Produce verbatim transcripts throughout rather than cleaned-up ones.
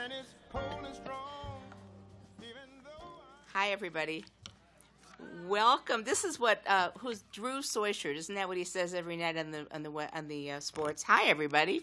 and it's cold and strong. Even though Hi, everybody. Welcome. This is what uh, who's Drew Soyshert. Isn't that what he says every night on the on the on the uh, sports? Hi, everybody.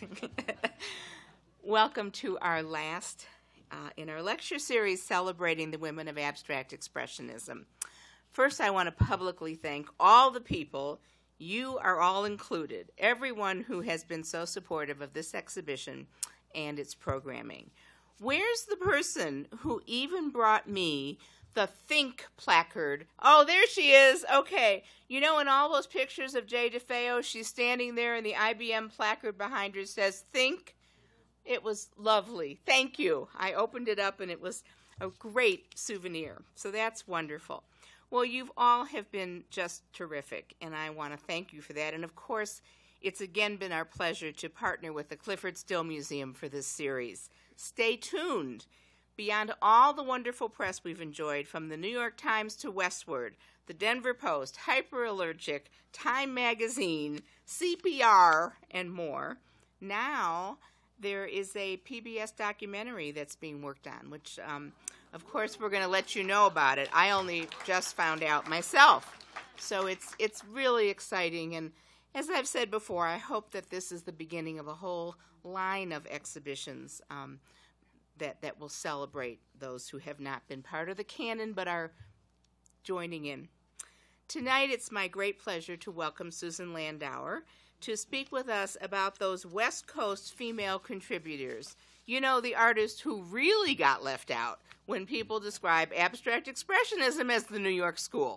Welcome to our last uh, in our lecture series celebrating the women of abstract expressionism. First, I want to publicly thank all the people. You are all included. Everyone who has been so supportive of this exhibition and its programming. Where's the person who even brought me the Think placard? Oh, there she is. Okay. You know, in all those pictures of Jay DeFeo, she's standing there and the I B M placard behind her says Think. It was lovely. Thank you. I opened it up and it was a great souvenir. So that's wonderful. Well, you've all have been just terrific, and I want to thank you for that. And of course, it's again been our pleasure to partner with the Clyfford Still Museum for this series. Stay tuned. Beyond all the wonderful press we've enjoyed, from the New York Times to Westward, the Denver Post, Hyperallergic, Time Magazine, C P R, and more, now there is a P B S documentary that's being worked on, which, um, of course, we're going to let you know about it. I only just found out myself. So it's it's really exciting. And as I've said before, I hope that this is the beginning of a whole line of exhibitions um, that, that will celebrate those who have not been part of the canon but are joining in. Tonight, it's my great pleasure to welcome Susan Landauer to speak with us about those West Coast female contributors. You know, the artists who really got left out when people describe abstract expressionism as the New York school.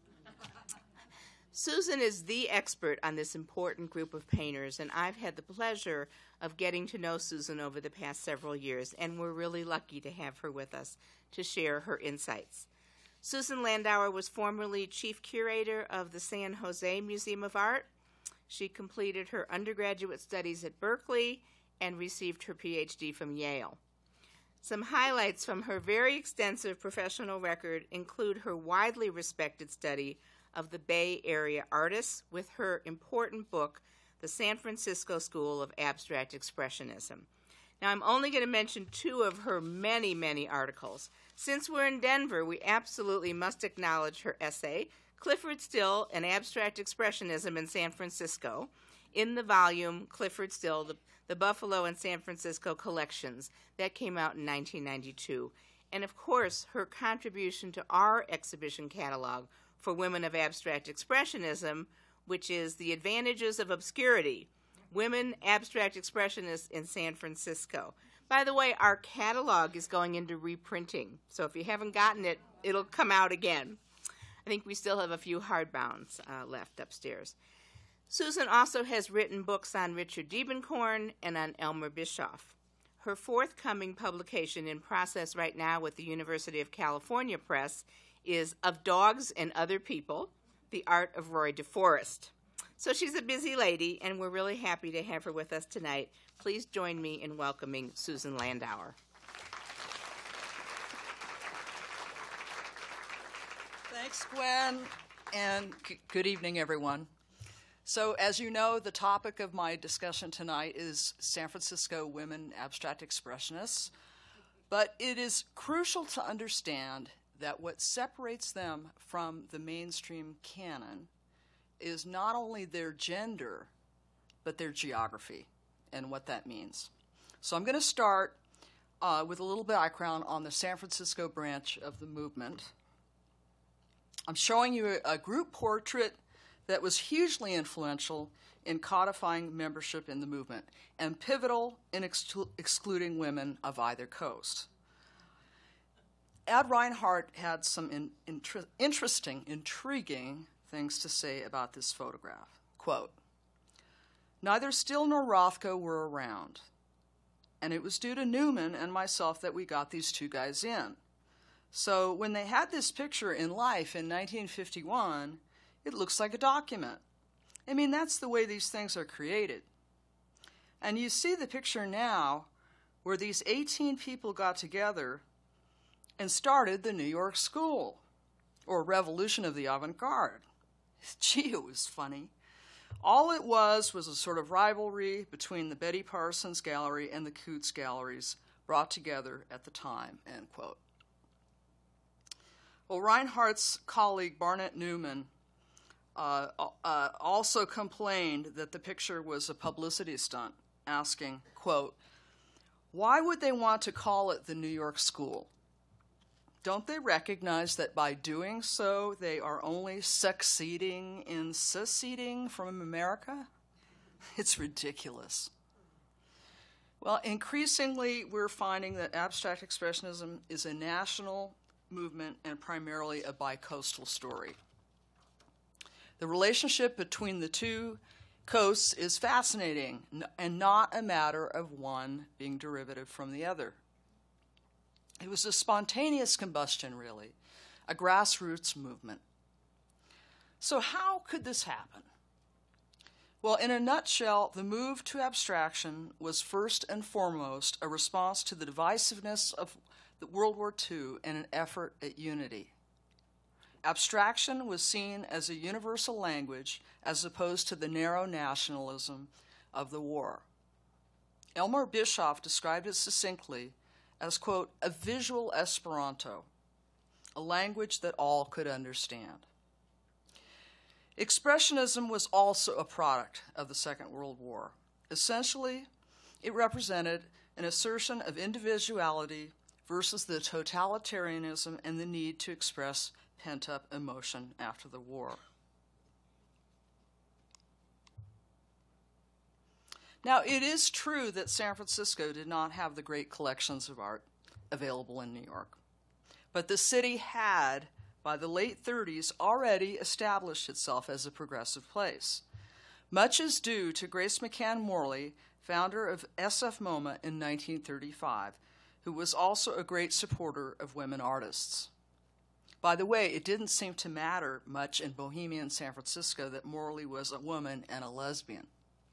Susan is the expert on this important group of painters, and I've had the pleasure of getting to know Susan over the past several years, and we're really lucky to have her with us to share her insights. Susan Landauer was formerly chief curator of the San Jose Museum of Art. She completed her undergraduate studies at Berkeley and received her P H D from Yale. Some highlights from her very extensive professional record include her widely respected study of the Bay Area artists with her important book, The San Francisco School of Abstract Expressionism. Now, I'm only going to mention two of her many, many articles. Since we're in Denver, we absolutely must acknowledge her essay, Clyfford Still, An Abstract Expressionism in San Francisco, in the volume Clyfford Still, the, the Buffalo and San Francisco Collections. That came out in nineteen ninety-two. And of course, her contribution to our exhibition catalog for Women of Abstract Expressionism, which is The Advantages of Obscurity, Women Abstract Expressionists in San Francisco. By the way, our catalog is going into reprinting, so if you haven't gotten it, it'll come out again. I think we still have a few hardbounds uh, left upstairs. Susan also has written books on Richard Diebenkorn and on Elmer Bischoff. Her forthcoming publication in process right now with the University of California Press is Of Dogs and Other People, The Art of Roy DeForest. So she's a busy lady, and we're really happy to have her with us tonight. Please join me in welcoming Susan Landauer. Thanks, Gwen, and g- good evening, everyone. So, as you know, the topic of my discussion tonight is San Francisco women abstract expressionists, but it is crucial to understand that what separates them from the mainstream canon is not only their gender, but their geography and what that means. So I'm going to start uh, with a little background on the San Francisco branch of the movement. I'm showing you a, a group portrait that was hugely influential in codifying membership in the movement and pivotal in exclu- excluding women of either coast. Ad Reinhardt had some in, inter- interesting, intriguing things to say about this photograph. Quote, "Neither Still nor Rothko were around, and it was due to Newman and myself that we got these two guys in. So when they had this picture in Life in nineteen fifty-one, it looks like a document. I mean, that's the way these things are created. And you see the picture now where these eighteen people got together and started the New York School, or Revolution of the Avant-Garde. Gee, it was funny. All it was was a sort of rivalry between the Betty Parsons Gallery and the Coots Galleries, brought together at the time, end quote. Well, Reinhardt's colleague Barnett Newman uh, uh, also complained that the picture was a publicity stunt, asking, quote, "Why would they want to call it the New York School? Don't they recognize that by doing so, they are only succeeding in seceding from America? It's ridiculous." Well, increasingly, we're finding that abstract expressionism is a national movement and primarily a bicoastal story. The relationship between the two coasts is fascinating and not a matter of one being derivative from the other. It was a spontaneous combustion, really, a grassroots movement. So how could this happen? Well, in a nutshell, the move to abstraction was first and foremost a response to the divisiveness of World War Two and an effort at unity. Abstraction was seen as a universal language as opposed to the narrow nationalism of the war. Elmar Bischoff described it succinctly as, quote, "a visual Esperanto, a language that all could understand." Expressionism was also a product of the Second World War. Essentially, it represented an assertion of individuality versus the totalitarianism and the need to express pent-up emotion after the war. Now, it is true that San Francisco did not have the great collections of art available in New York, but the city had, by the late thirties, already established itself as a progressive place. Much is due to Grace McCann Morley, founder of S F MoMA in nineteen thirty-five, who was also a great supporter of women artists. By the way, it didn't seem to matter much in bohemian San Francisco that Morley was a woman and a lesbian.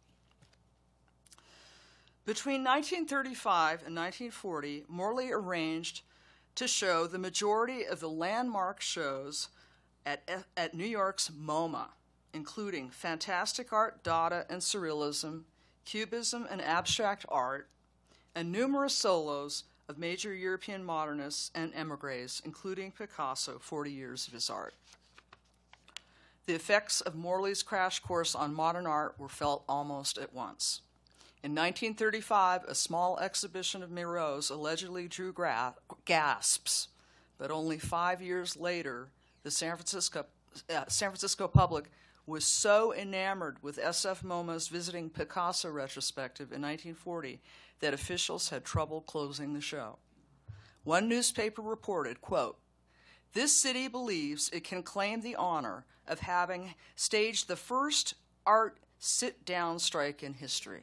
Between nineteen thirty-five and nineteen forty, Morley arranged to show the majority of the landmark shows at, at New York's MoMA, including fantastic art, Dada and Surrealism, Cubism and abstract art, and numerous solos of major European modernists and emigres, including Picasso, forty years of his art. The effects of Morley's crash course on modern art were felt almost at once. In nineteen thirty-five, a small exhibition of Miraut's allegedly drew gra- gasps, but only five years later, the San Francisco, uh, San Francisco public was so enamored with S F MoMA's Visiting Picasso retrospective in nineteen forty that officials had trouble closing the show. One newspaper reported, quote, "This city believes it can claim the honor of having staged the first art sit-down strike in history."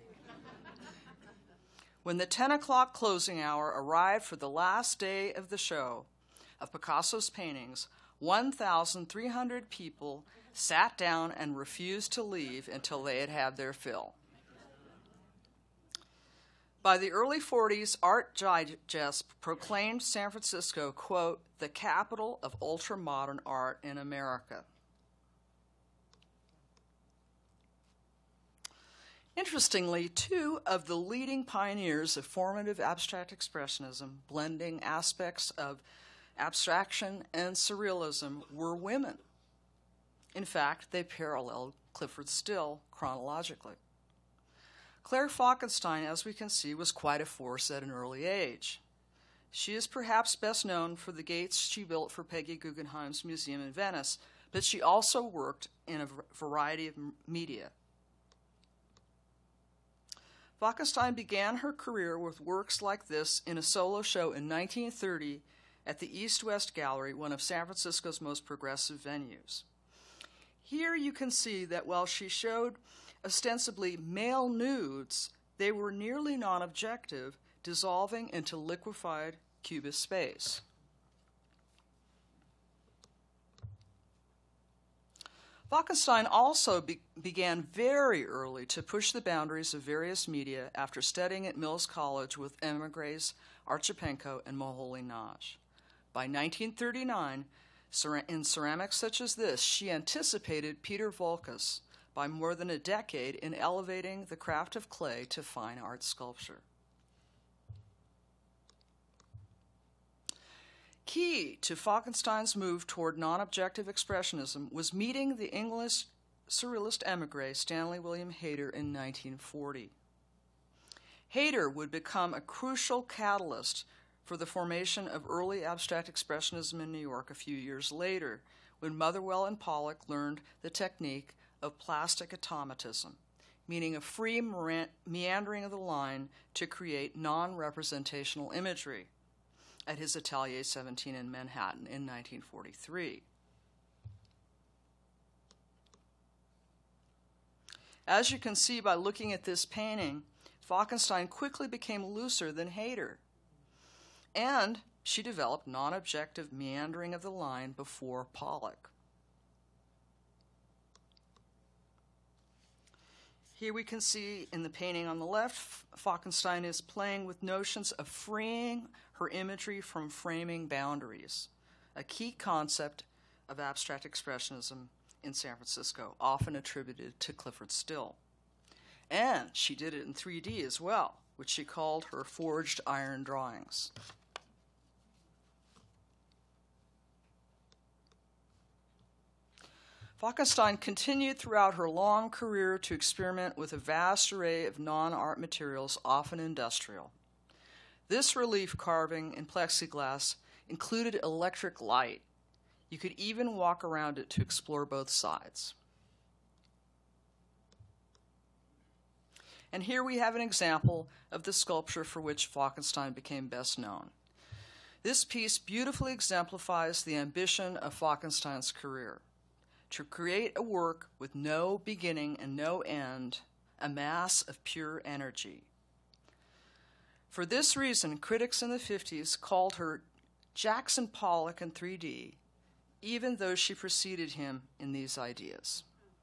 When the ten o'clock closing hour arrived for the last day of the show of Picasso's paintings, one thousand three hundred people sat down and refused to leave until they had had their fill. By the early forties, Art Digest proclaimed San Francisco, quote, "the capital of ultra-modern art in America." Interestingly, two of the leading pioneers of formative abstract expressionism, blending aspects of abstraction and surrealism, were women. In fact, they paralleled Clyfford Still chronologically. Claire Falkenstein, as we can see, was quite a force at an early age. She is perhaps best known for the gates she built for Peggy Guggenheim's museum in Venice, but she also worked in a variety of media. Falkenstein began her career with works like this in a solo show in nineteen thirty at the East-West Gallery, one of San Francisco's most progressive venues. Here you can see that while she showed ostensibly male nudes, they were nearly non-objective, dissolving into liquefied cubist space. Falkenstein also be- began very early to push the boundaries of various media after studying at Mills College with emigres Archipenko and Moholy-Nagy. By nineteen thirty-nine, cer- in ceramics such as this, she anticipated Peter Voulkos by more than a decade in elevating the craft of clay to fine art sculpture. key to Falkenstein's move toward non-objective expressionism was meeting the English surrealist émigré Stanley William Hayter in nineteen forty. Hayter would become a crucial catalyst for the formation of early abstract expressionism in New York a few years later, when Motherwell and Pollock learned the technique of plastic automatism, meaning a free meandering of the line to create non-representational imagery, at his Atelier seventeen in Manhattan in nineteen forty-three. As you can see by looking at this painting, Falkenstein quickly became looser than Hayter, and she developed non-objective meandering of the line before Pollock. Here we can see in the painting on the left, Falkenstein is playing with notions of freeing her imagery from framing boundaries, a key concept of abstract expressionism in San Francisco, often attributed to Clifford Still. And she did it in three D as well, which she called her forged iron drawings. Falkenstein continued throughout her long career to experiment with a vast array of non-art materials, often industrial. This relief carving in plexiglass included electric light. You could even walk around it to explore both sides. And here we have an example of the sculpture for which Falkenstein became best known. This piece beautifully exemplifies the ambition of Falkenstein's career: to create a work with no beginning and no end, a mass of pure energy. For this reason, critics in the fifties called her Jackson Pollock in three D, even though she preceded him in these ideas.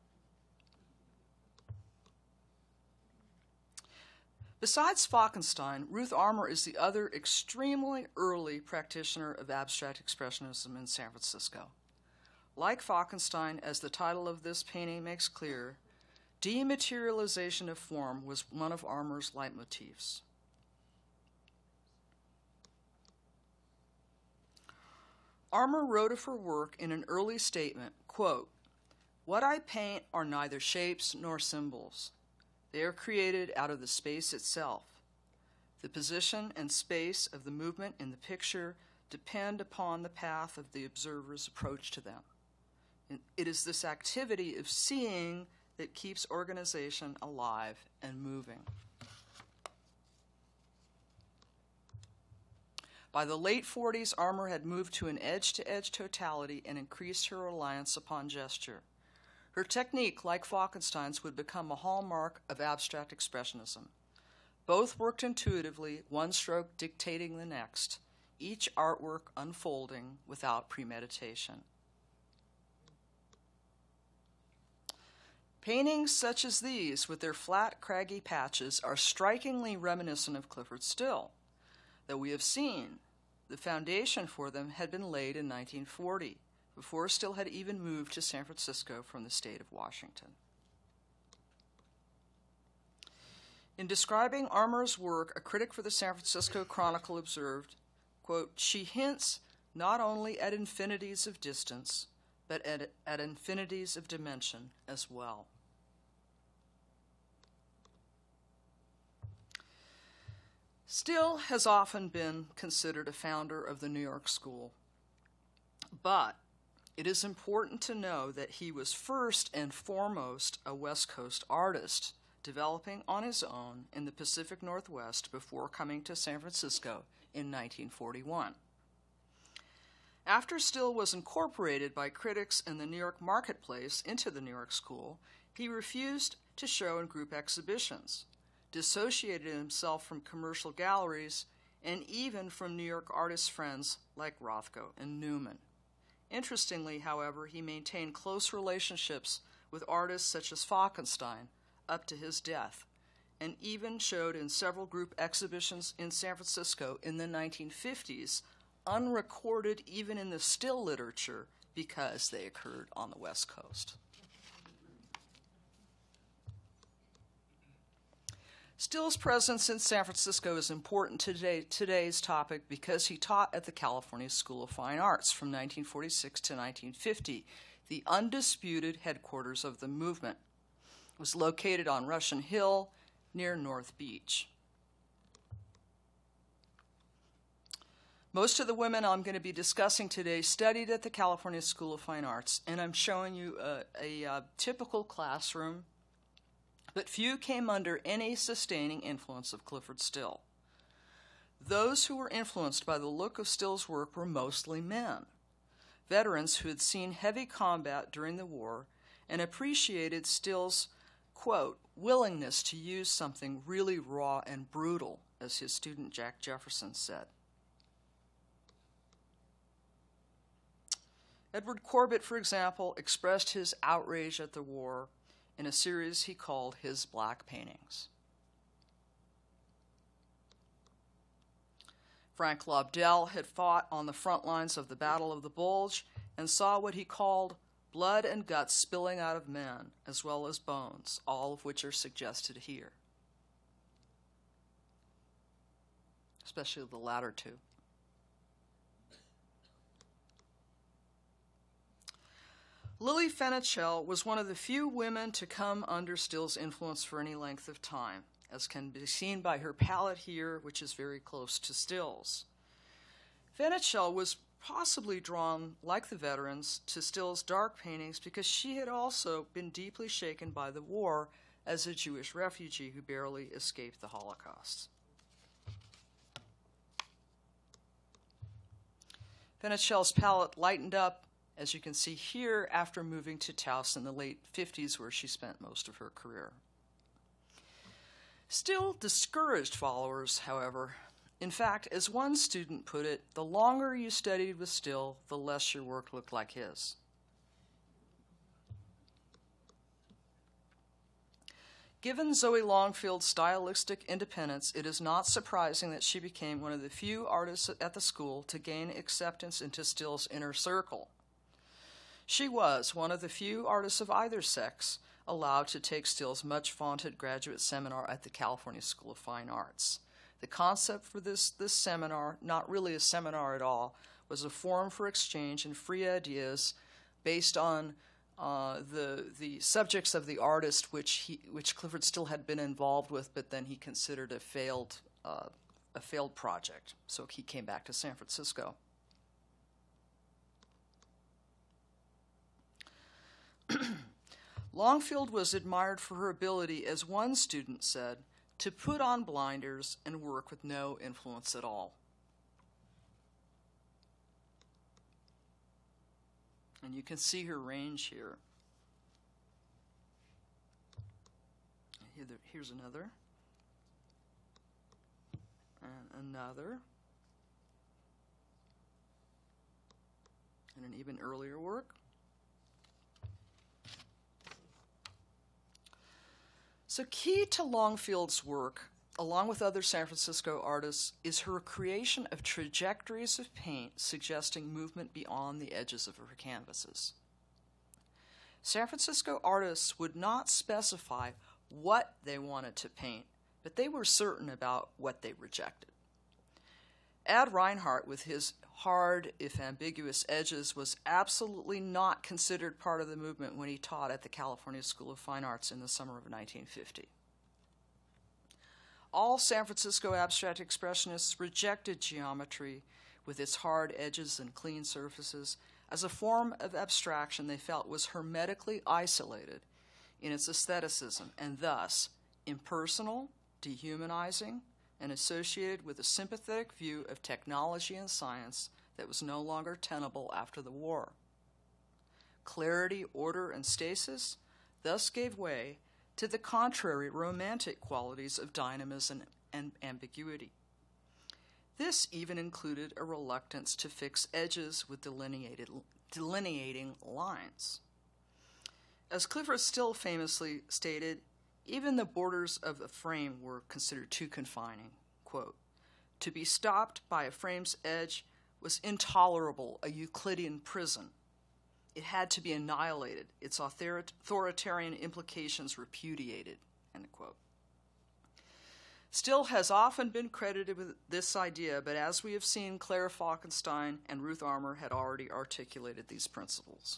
Besides Falkenstein, Ruth Armour is the other extremely early practitioner of abstract expressionism in San Francisco. Like Falkenstein, as the title of this painting makes clear, dematerialization of form was one of Armour's leitmotifs. Armour wrote of her work in an early statement, quote, "What I paint are neither shapes nor symbols. They are created out of the space itself. The position and space of the movement in the picture depend upon the path of the observer's approach to them. It is this activity of seeing that keeps organization alive and moving." By the late forties, Armour had moved to an edge-to-edge totality and increased her reliance upon gesture. Her technique, like Falkenstein's, would become a hallmark of abstract expressionism. Both worked intuitively, one stroke dictating the next, each artwork unfolding without premeditation. Paintings such as these, with their flat, craggy patches, are strikingly reminiscent of Clifford Still. That we have seen, the foundation for them had been laid in nineteen forty, before Still had even moved to San Francisco from the state of Washington. In describing Armour's work, a critic for the San Francisco Chronicle observed, quote, "She hints not only at infinities of distance, but at, at infinities of dimension as well." Still has often been considered a founder of the New York School, but it is important to know that he was first and foremost a West Coast artist, developing on his own in the Pacific Northwest before coming to San Francisco in nineteen forty-one. After Still was incorporated by critics in the New York marketplace into the New York School, he refused to show in group exhibitions, dissociated himself from commercial galleries, and even from New York artist friends like Rothko and Newman. Interestingly, however, he maintained close relationships with artists such as Falkenstein up to his death, and even showed in several group exhibitions in San Francisco in the nineteen fifties, unrecorded even in the still literature because they occurred on the West Coast. Still's presence in San Francisco is important to today, today's topic because he taught at the California School of Fine Arts from nineteen forty-six to nineteen fifty, the undisputed headquarters of the movement. It was located on Russian Hill near North Beach. Most of the women I'm going to be discussing today studied at the California School of Fine Arts, and I'm showing you a, a, a typical classroom, but few came under any sustaining influence of Clifford Still. Those who were influenced by the look of Still's work were mostly men, veterans who had seen heavy combat during the war and appreciated Still's, quote, willingness to use something really raw and brutal, as his student Jack Jefferson said. Edward Corbett, for example, expressed his outrage at the war in a series he called his Black Paintings. Frank Lobdell had fought on the front lines of the Battle of the Bulge and saw what he called blood and guts spilling out of men, as well as bones, all of which are suggested here, especially the latter two. Lily Fenichel was one of the few women to come under Still's influence for any length of time, as can be seen by her palette here, which is very close to Still's. Fenichel was possibly drawn, like the veterans, to Still's dark paintings because she had also been deeply shaken by the war as a Jewish refugee who barely escaped the Holocaust. Fenichel's palette lightened up, as you can see here, after moving to Taos in the late fifties, where she spent most of her career. Still discouraged followers, however. In fact, as one student put it, the longer you studied with Still, the less your work looked like his. Given Zoe Longfield's stylistic independence, it is not surprising that she became one of the few artists at the school to gain acceptance into Still's inner circle. She was one of the few artists of either sex allowed to take Still's much-vaunted graduate seminar at the California School of Fine Arts. The concept for this, this seminar, not really a seminar at all, was a forum for exchange and free ideas based on uh, the, the subjects of the artist which, he, which Clifford Still had been involved with, but then he considered a failed, uh, a failed project. So he came back to San Francisco. Longfield was admired for her ability, as one student said, to put on blinders and work with no influence at all. And you can see her range here. Here's another. And another. And an even earlier work. So key to Longfield's work, along with other San Francisco artists, is her creation of trajectories of paint suggesting movement beyond the edges of her canvases. San Francisco artists would not specify what they wanted to paint, but they were certain about what they rejected. Ad Reinhardt, with his hard, if ambiguous edges, was absolutely not considered part of the movement when he taught at the California School of Fine Arts in the summer of nineteen fifty. All San Francisco abstract expressionists rejected geometry with its hard edges and clean surfaces as a form of abstraction they felt was hermetically isolated in its aestheticism and thus impersonal, dehumanizing, and associated with a sympathetic view of technology and science that was no longer tenable after the war. Clarity, order, and stasis thus gave way to the contrary romantic qualities of dynamism and ambiguity. This even included a reluctance to fix edges with delineated, delineating lines. As Clifford Still famously stated, even the borders of a frame were considered too confining. Quote, to be stopped by a frame's edge was intolerable, a Euclidean prison. It had to be annihilated, its author- authoritarian implications repudiated, end quote. Still has often been credited with this idea, but as we have seen, Claire Falkenstein and Ruth Armour had already articulated these principles.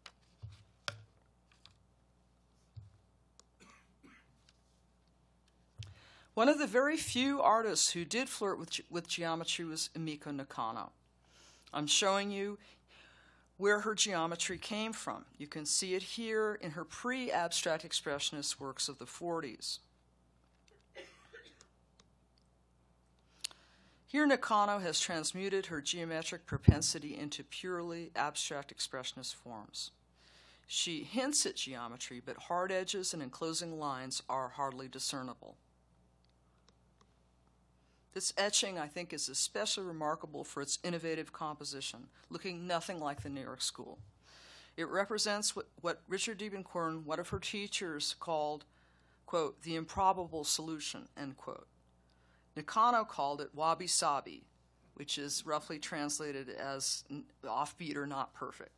One of the very few artists who did flirt with, ge with geometry was Emiko Nakano. I'm showing you where her geometry came from. You can see it here in her pre-abstract expressionist works of the forties. Here Nakano has transmuted her geometric propensity into purely abstract expressionist forms. She hints at geometry, but hard edges and enclosing lines are hardly discernible. This etching, I think, is especially remarkable for its innovative composition, looking nothing like the New York School. It represents what, what Richard Diebenkorn, one of her teachers, called, quote, the improbable solution, end quote. Nakano called it wabi-sabi, which is roughly translated as offbeat or not perfect.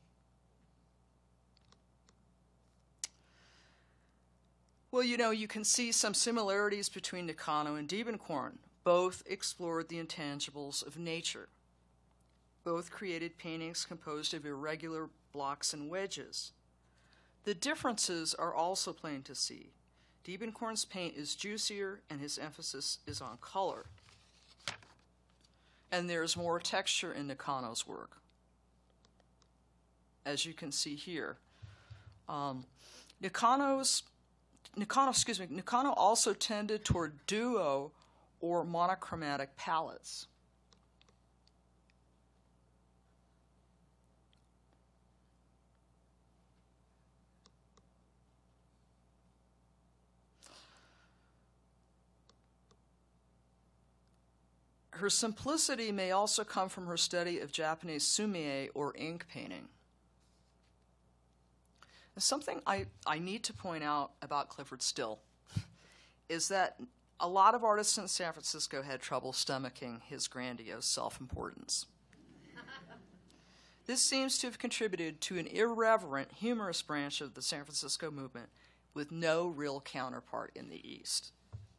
Well, you know, you can see some similarities between Nakano and Diebenkorn. Both explored the intangibles of nature. Both created paintings composed of irregular blocks and wedges. The differences are also plain to see. Diebenkorn's paint is juicier and his emphasis is on color. And there's more texture in Nakano's work, as you can see here. Um, Nakano's, Nakano, excuse me, Nakano also tended toward duo or monochromatic palettes. Her simplicity may also come from her study of Japanese sumie or ink painting. And something I, I need to point out about Clyfford Still is that a lot of artists in San Francisco had trouble stomaching his grandiose self-importance. This seems to have contributed to an irreverent, humorous branch of the San Francisco movement with no real counterpart in the East.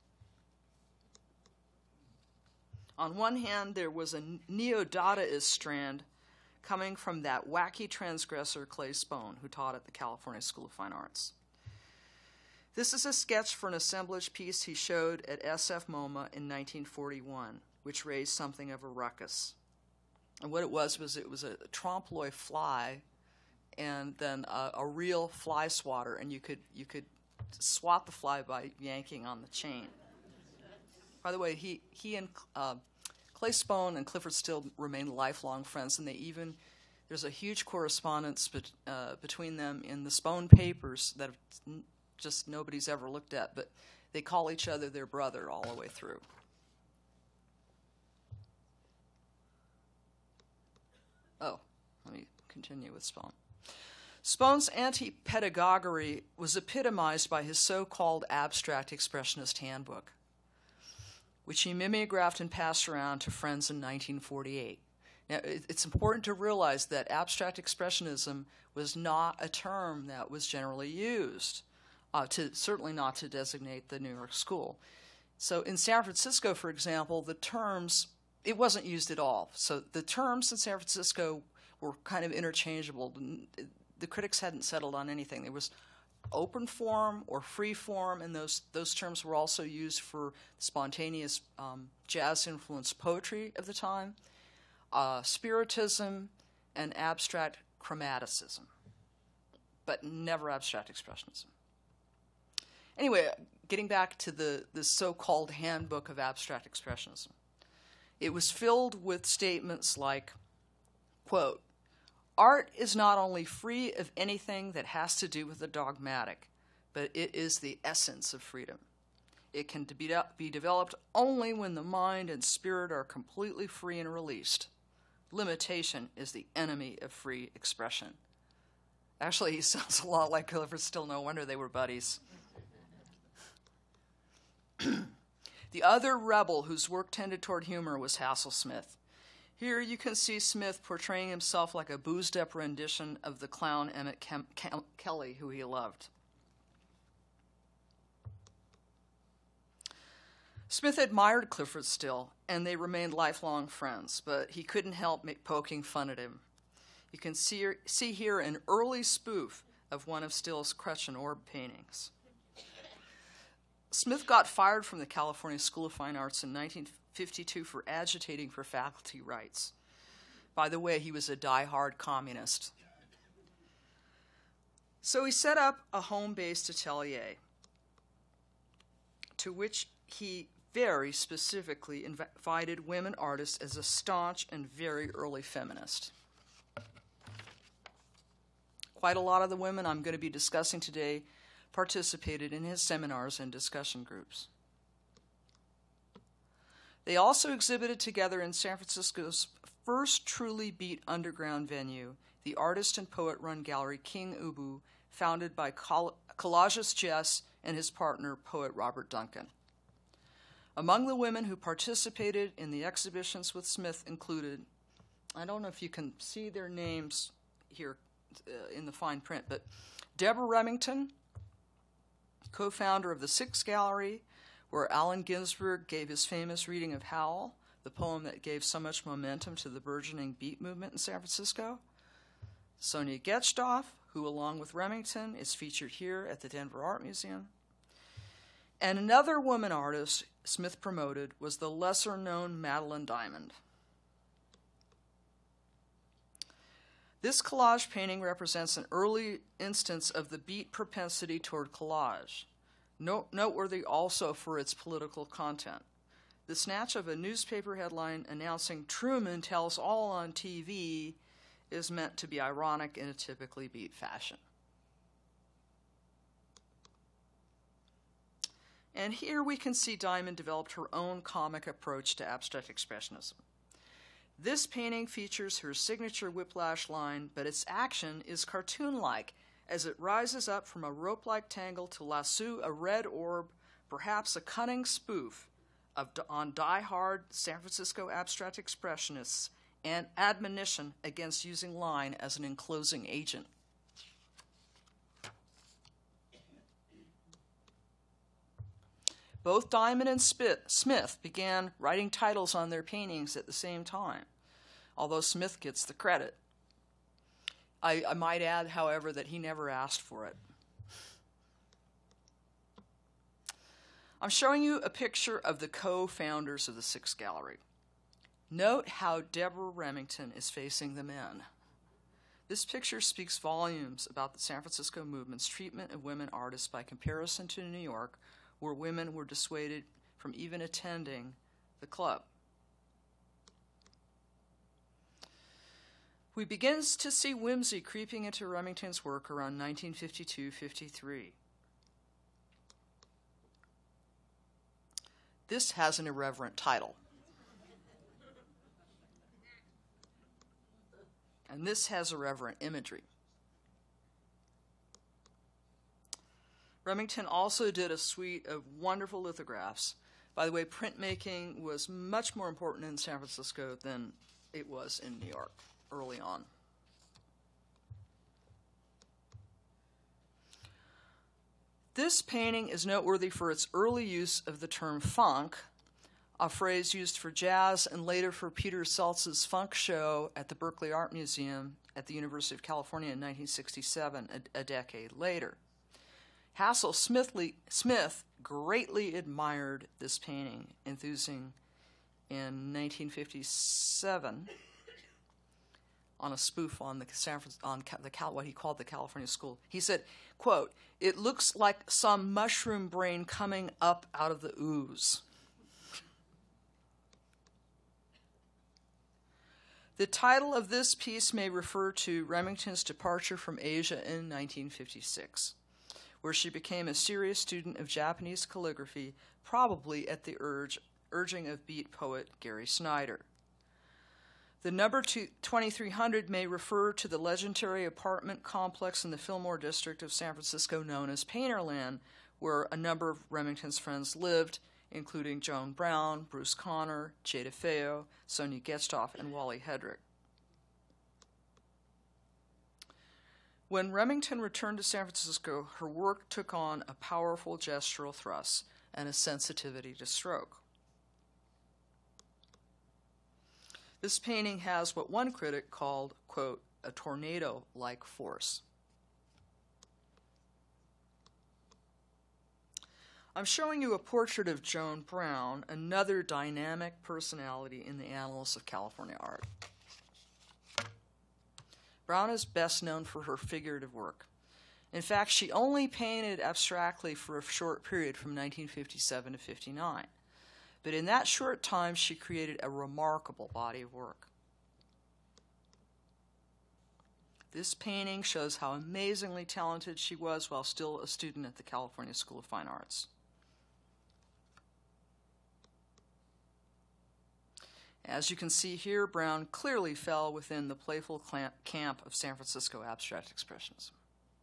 On one hand, there was a neo-Dadaist strand coming from that wacky transgressor Clay Spohn, who taught at the California School of Fine Arts. This is a sketch for an assemblage piece he showed at S F MoMA in nineteen forty-one, which raised something of a ruckus. And what it was was it was a trompe-l'oeil fly and then a, a real fly swatter, and you could, you could swat the fly by yanking on the chain. By the way, he, he and uh, Clay Spohn and Clyfford Still remained lifelong friends, and they even, there's a huge correspondence bet, uh, between them in the Spohn papers that have just nobody's ever looked at, but they call each other their brother all the way through. Oh, let me continue with Spohn. Spohn's anti-pedagoguery was epitomized by his so-called abstract expressionist handbook, which he mimeographed and passed around to friends in nineteen forty-eight. Now, it's important to realize that abstract expressionism was not a term that was generally used. Uh, to, certainly not to designate the New York School. So in San Francisco, for example, the terms, it wasn't used at all. So the terms in San Francisco were kind of interchangeable. The critics hadn't settled on anything. There was open form or free form, and those, those terms were also used for spontaneous um, jazz-influenced poetry of the time, uh, spiritism, and abstract chromaticism, but never abstract expressionism. Anyway, getting back to the, the so-called handbook of abstract expressionism. It was filled with statements like, quote, art is not only free of anything that has to do with the dogmatic, but it is the essence of freedom. It can be, de be developed only when the mind and spirit are completely free and released. Limitation is the enemy of free expression. Actually, he sounds a lot like Clyfford Still. No wonder they were buddies. The other rebel whose work tended toward humor was Hassel Smith. Here you can see Smith portraying himself like a boozed-up rendition of the clown Emmett Kem Kem Kelly, who he loved. Smith admired Clifford Still, and they remained lifelong friends, but he couldn't help make poking fun at him. You can see, see here an early spoof of one of Still's Crescent Orb paintings. Smith got fired from the California School of Fine Arts in nineteen fifty-two for agitating for faculty rights. By the way, he was a die-hard communist. So he set up a home-based atelier, to which he very specifically invited women artists as a staunch and very early feminist. Quite a lot of the women I'm going to be discussing today participated in his seminars and discussion groups. They also exhibited together in San Francisco's first truly beat underground venue, the artist and poet-run gallery King Ubu, founded by coll- collagist Jess and his partner, poet Robert Duncan. Among the women who participated in the exhibitions with Smith included, I don't know if you can see their names here uh, in the fine print, but Deborah Remington, co-founder of the Six Gallery, where Allen Ginsberg gave his famous reading of Howl, the poem that gave so much momentum to the burgeoning beat movement in San Francisco. Sonia Getchtoff, who along with Remington is featured here at the Denver Art Museum. And another woman artist Smith promoted was the lesser-known Madeline Diamond. This collage painting represents an early instance of the beat propensity toward collage, Note- noteworthy also for its political content. The snatch of a newspaper headline announcing Truman tells all on T V is meant to be ironic in a typically beat fashion. And here we can see Diamond developed her own comic approach to abstract expressionism. This painting features her signature whiplash line, but its action is cartoon-like as it rises up from a rope-like tangle to lasso a red orb, perhaps a cunning spoof of, on die-hard San Francisco abstract expressionists and admonition against using line as an enclosing agent. Both Diamond and Smith began writing titles on their paintings at the same time, although Smith gets the credit. I, I might add, however, that he never asked for it. I'm showing you a picture of the co-founders of the Six Gallery. Note how Deborah Remington is facing the men. This picture speaks volumes about the San Francisco movement's treatment of women artists by comparison to New York, where women were dissuaded from even attending the club. We begin to see whimsy creeping into Remington's work around nineteen fifty-two fifty-three. This has an irreverent title. And this has irreverent imagery. Remington also did a suite of wonderful lithographs. By the way, printmaking was much more important in San Francisco than it was in New York early on. This painting is noteworthy for its early use of the term funk, a phrase used for jazz and later for Peter Seltz's funk show at the Berkeley Art Museum at the University of California in nineteen sixty-seven, a, a decade later. Hassel Smithley, Smith greatly admired this painting, enthusing in nineteen fifty-seven on a spoof on the San on the Cal, what he called the California School. He said, quote, "It looks like some mushroom brain coming up out of the ooze." The title of this piece may refer to Remington's departure from Asia in nineteen fifty-six, where she became a serious student of Japanese calligraphy, probably at the urge, urging of beat poet Gary Snyder. The number twenty-three hundred may refer to the legendary apartment complex in the Fillmore district of San Francisco known as Painterland, where a number of Remington's friends lived, including Joan Brown, Bruce Conner, Jay DeFeo, Sonia Getchtoff, and Wally Hedrick. When Remington returned to San Francisco, her work took on a powerful gestural thrust and a sensitivity to stroke. This painting has what one critic called, quote, a tornado-like force. I'm showing you a portrait of Joan Brown, another dynamic personality in the annals of California art. Brown is best known for her figurative work. In fact, she only painted abstractly for a short period from nineteen fifty-seven to fifty-nine. But in that short time, she created a remarkable body of work. This painting shows how amazingly talented she was while still a student at the California School of Fine Arts. As you can see here, Brown clearly fell within the playful camp of San Francisco abstract expressionism.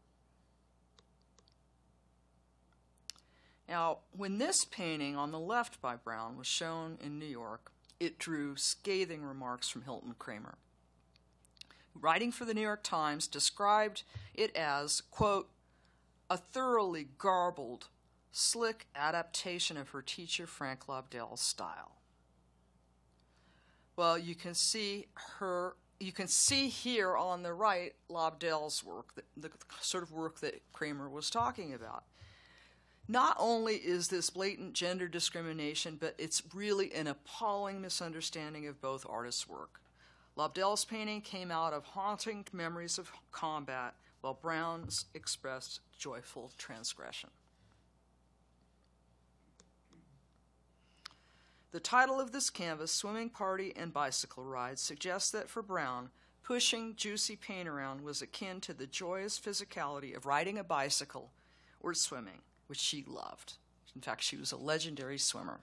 Now, when this painting on the left by Brown was shown in New York, it drew scathing remarks from Hilton Kramer. Writing for the New York Times, described it as, quote, a thoroughly garbled, slick adaptation of her teacher Frank Lobdell's style. Well, you can see her, you can see here on the right Lobdell's work, the, the sort of work that Kramer was talking about. Not only is this blatant gender discrimination, but it's really an appalling misunderstanding of both artists' work. Lobdell's painting came out of haunting memories of combat, while Brown's expressed joyful transgression. The title of this canvas, Swimming Party and Bicycle Ride, suggests that for Brown, pushing juicy paint around was akin to the joyous physicality of riding a bicycle or swimming, which she loved. In fact, she was a legendary swimmer.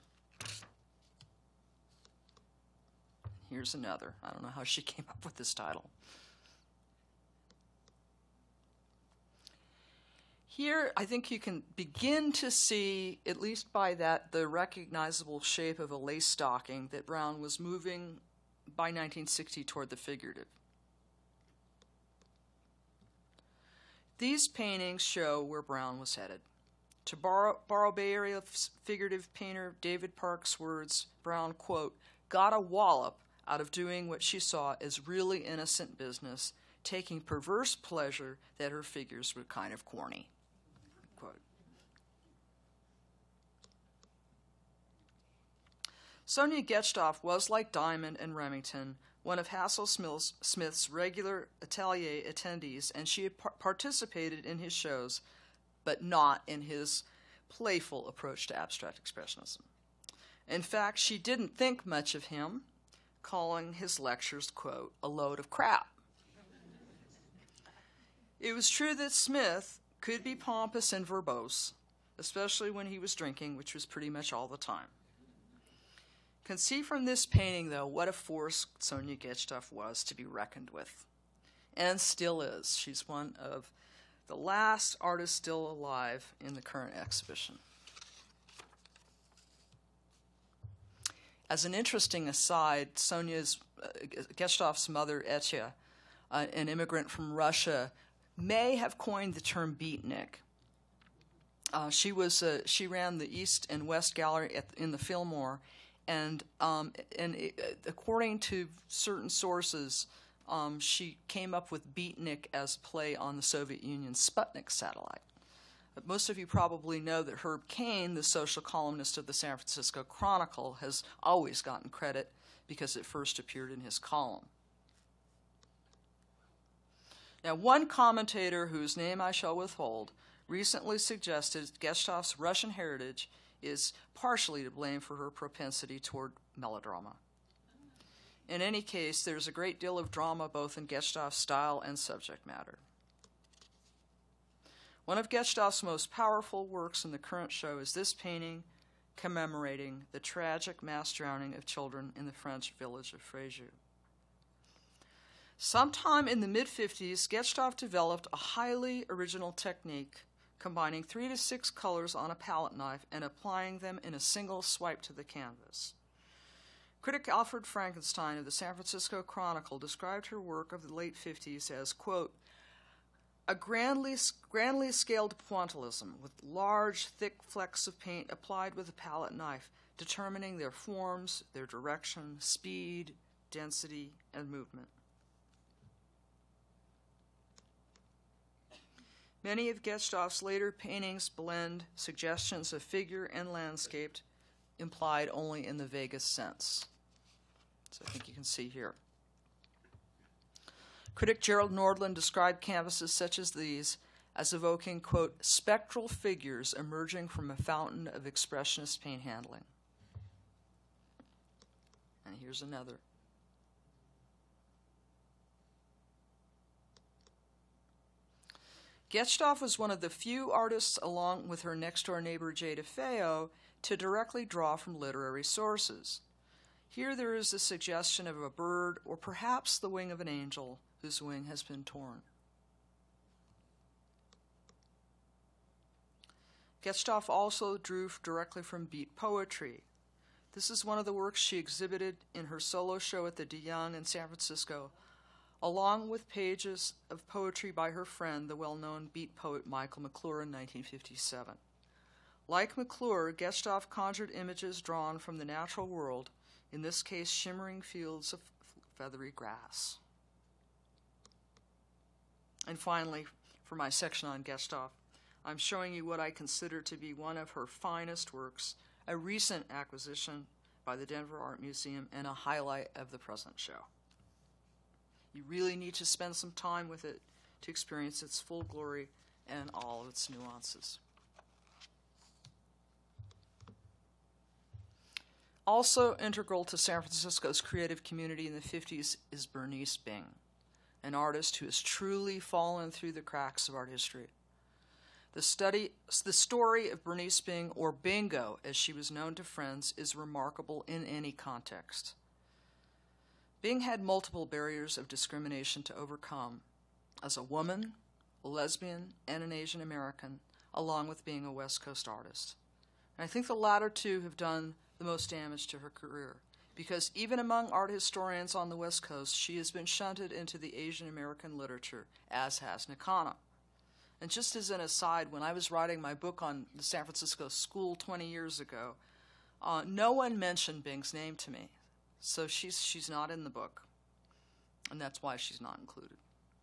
Here's another. I don't know how she came up with this title. Here, I think you can begin to see, at least by that, the recognizable shape of a lace stocking that Brown was moving by nineteen sixty toward the figurative. These paintings show where Brown was headed. To borrow, borrow Bay Area figurative painter David Park's words, Brown, quote, got a wallop out of doing what she saw as really innocent business, taking perverse pleasure that her figures were kind of corny. Quote. Sonia Getchtoff was, like Diamond and Remington, one of Hassel Smith's regular atelier attendees, and she had par- participated in his shows, but not in his playful approach to abstract expressionism. In fact, she didn't think much of him, calling his lectures, quote, a load of crap. It was true that Smith could be pompous and verbose, especially when he was drinking, which was pretty much all the time. You can see from this painting, though, what a force Sonia Getchtoff was to be reckoned with, and still is. She's one of the last artists still alive in the current exhibition. As an interesting aside, Sonia's, uh, Getchtoff's mother, Etya, uh, an immigrant from Russia, may have coined the term beatnik. Uh, she was uh, she ran the East and West Gallery at, in the Fillmore, and um, and it, according to certain sources, um, she came up with beatnik as play on the Soviet Union's Sputnik satellite. But most of you probably know that Herb Cain, the social columnist of the San Francisco Chronicle, has always gotten credit because it first appeared in his column. Now, one commentator whose name I shall withhold recently suggested Getchtoff's Russian heritage is partially to blame for her propensity toward melodrama. In any case, there's a great deal of drama both in Getchtoff's style and subject matter. One of Getchtoff's most powerful works in the current show is this painting commemorating the tragic mass drowning of children in the French village of Fréjus. Sometime in the mid-fifties, Getchtoff developed a highly original technique combining three to six colors on a palette knife and applying them in a single swipe to the canvas. Critic Alfred Frankenstein of the San Francisco Chronicle described her work of the late fifties as, quote, a grandly, grandly scaled pointillism with large, thick flecks of paint applied with a palette knife, determining their forms, their direction, speed, density, and movement. Many of Getschtoff's later paintings blend suggestions of figure and landscape implied only in the vaguest sense. So I think you can see here. Critic Gerald Nordland described canvases such as these as evoking, quote, spectral figures emerging from a fountain of expressionist paint handling. And here's another. Getschtoff was one of the few artists, along with her next-door neighbor Jay DeFeo, to directly draw from literary sources. Here there is a suggestion of a bird, or perhaps the wing of an angel, whose wing has been torn. Getschtoff also drew directly from beat poetry. This is one of the works she exhibited in her solo show at the De Young in San Francisco, along with pages of poetry by her friend, the well-known beat poet Michael McClure, in nineteen fifty-seven. Like McClure, Getschtoff conjured images drawn from the natural world, in this case shimmering fields of feathery grass. And finally, for my section on Getschtoff, I'm showing you what I consider to be one of her finest works, a recent acquisition by the Denver Art Museum and a highlight of the present show. You really need to spend some time with it to experience its full glory and all of its nuances. Also integral to San Francisco's creative community in the fifties is Bernice Bing, an artist who has truly fallen through the cracks of art history. The, study, the story of Bernice Bing, or Bingo, as she was known to friends, is remarkable in any context. Bing had multiple barriers of discrimination to overcome as a woman, a lesbian, and an Asian American, along with being a West Coast artist. And I think the latter two have done the most damage to her career, because even among art historians on the West Coast, she has been shunted into the Asian American literature, as has Nakana. And just as an aside, when I was writing my book on the San Francisco School twenty years ago, uh, no one mentioned Bing's name to me. So she's, she's not in the book, and that's why she's not included.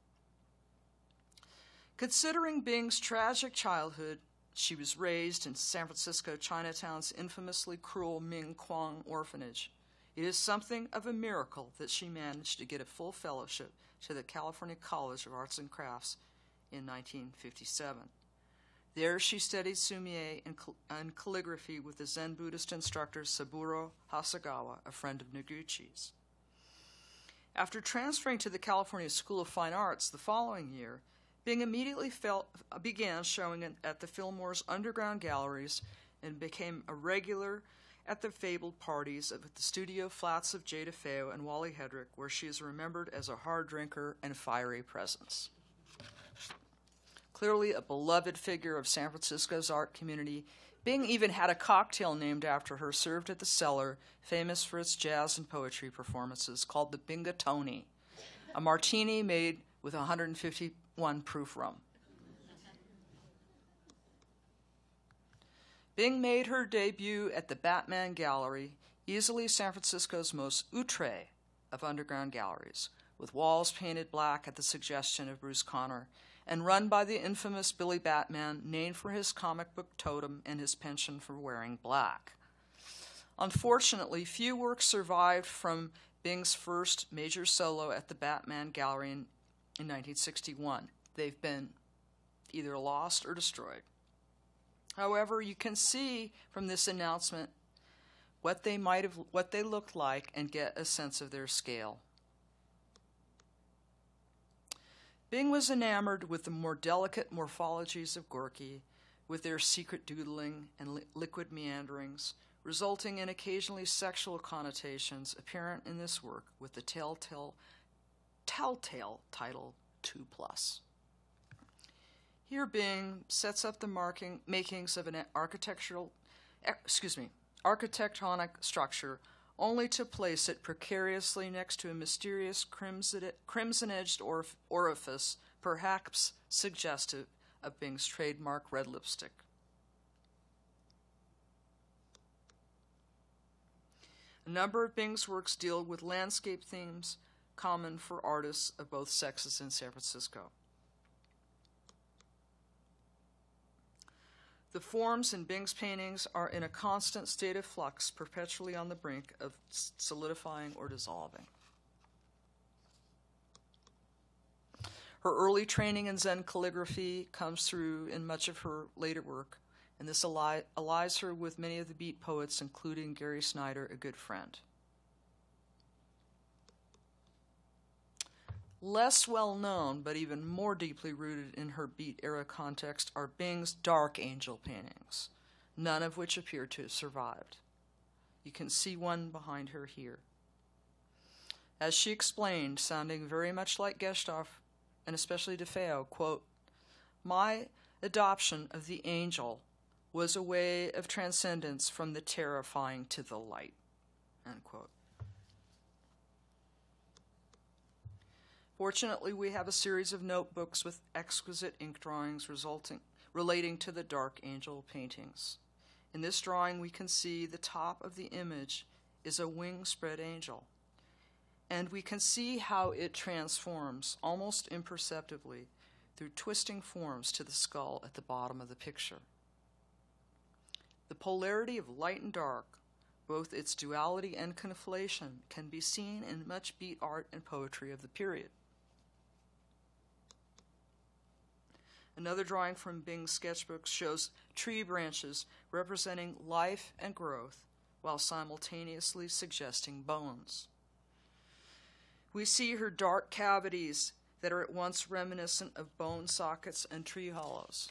Considering Bing's tragic childhood, she was raised in San Francisco Chinatown's infamously cruel Ming Kwang orphanage. It is something of a miracle that she managed to get a full fellowship to the California College of Arts and Crafts in nineteen fifty-seven. There she studied sumie and, cal- and calligraphy with the Zen Buddhist instructor Saburo Hasegawa, a friend of Noguchi's. After transferring to the California School of Fine Arts the following year, Bing immediately felt, began showing at the Fillmore's underground galleries and became a regular at the fabled parties at the studio flats of Jay DeFeo and Wally Hedrick, where she is remembered as a hard drinker and fiery presence. Clearly a beloved figure of San Francisco's art community, Bing even had a cocktail named after her served at the Cellar, famous for its jazz and poetry performances, called the Bingatoni, a martini made with one hundred fifty-one proof rum. Bing made her debut at the Batman Gallery, easily San Francisco's most outre of underground galleries, with walls painted black at the suggestion of Bruce Conner, and run by the infamous Billy Batman, named for his comic book totem and his penchant for wearing black. Unfortunately, few works survived from Bing's first major solo at the Batman Gallery in, in nineteen sixty-one. They've been either lost or destroyed. However, you can see from this announcement what they might have, what they looked like, and get a sense of their scale. Bing was enamored with the more delicate morphologies of Gorky, with their secret doodling and li- liquid meanderings, resulting in occasionally sexual connotations apparent in this work with the telltale, telltale title two plus. Here Bing sets up the marking, makings of an architectural, excuse me, architectonic structure, only to place it precariously next to a mysterious crimson, crimson-edged orf- orifice, perhaps suggestive of Bing's trademark red lipstick. A number of Bing's works deal with landscape themes common for artists of both sexes in San Francisco. The forms in Bing's paintings are in a constant state of flux, perpetually on the brink of solidifying or dissolving. Her early training in Zen calligraphy comes through in much of her later work, and this ally, allies her with many of the beat poets, including Gary Snyder, a good friend. Less well known, but even more deeply rooted in her beat era context, are Bing's dark angel paintings, none of which appear to have survived. You can see one behind her here. As she explained, sounding very much like Gestalt, and especially DeFeo, quote, "My adoption of the angel was a way of transcendence from the terrifying to the light," end quote. Fortunately, we have a series of notebooks with exquisite ink drawings resulting, relating to the dark angel paintings. In this drawing, we can see the top of the image is a wing-spread angel, and we can see how it transforms almost imperceptibly through twisting forms to the skull at the bottom of the picture. The polarity of light and dark, both its duality and conflation, can be seen in much beat art and poetry of the period. Another drawing from Bing's sketchbook shows tree branches representing life and growth while simultaneously suggesting bones. We see her dark cavities that are at once reminiscent of bone sockets and tree hollows.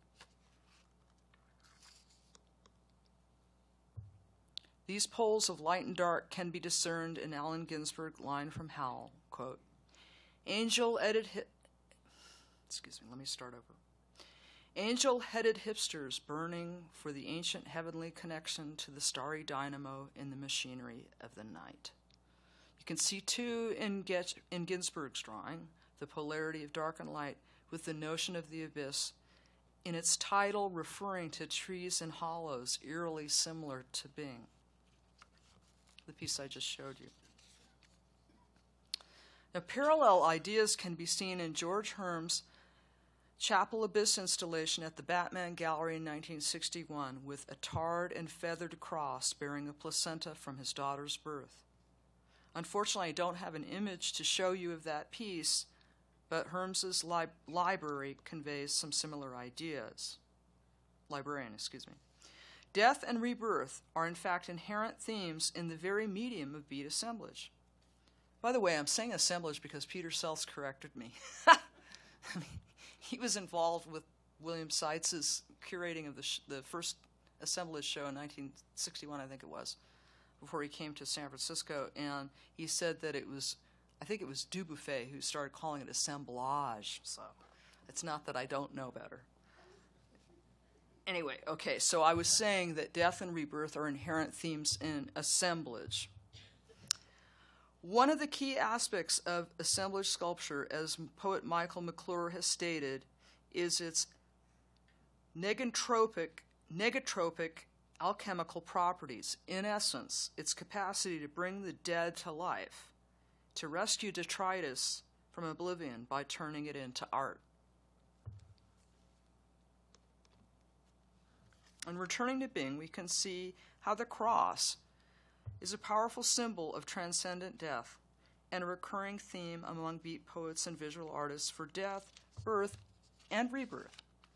These poles of light and dark can be discerned in Allen Ginsberg's line from Howl, quote, Angel-headed hi- excuse me, let me start over. Angel-headed hipsters burning for the ancient heavenly connection to the starry dynamo in the machinery of the night. You can see, too, in, Get- in Ginsberg's drawing, the polarity of dark and light with the notion of the abyss, in its title referring to trees and hollows eerily similar to Bing, the piece I just showed you. Now, parallel ideas can be seen in George Herm's Chapel Abyss installation at the Batman Gallery in nineteen sixty-one with a tarred and feathered cross bearing a placenta from his daughter's birth. Unfortunately, I don't have an image to show you of that piece, but Herms's li- library conveys some similar ideas. Librarian, excuse me. Death and rebirth are in fact inherent themes in the very medium of beat assemblage. By the way, I'm saying assemblage because Peter Seltz corrected me. I mean, he was involved with William Seitz's curating of the, sh- the first assemblage show in nineteen sixty-one, I think it was, before he came to San Francisco, and he said that it was, I think it was Dubuffet who started calling it assemblage, so it's not that I don't know better. Anyway, okay, so I was saying that death and rebirth are inherent themes in assemblage. One of the key aspects of assemblage sculpture, as poet Michael McClure has stated, is its negentropic, negatropic alchemical properties. In essence, its capacity to bring the dead to life, to rescue detritus from oblivion by turning it into art. And returning to Bing, we can see how the cross is a powerful symbol of transcendent death and a recurring theme among beat poets and visual artists for death, birth, and rebirth.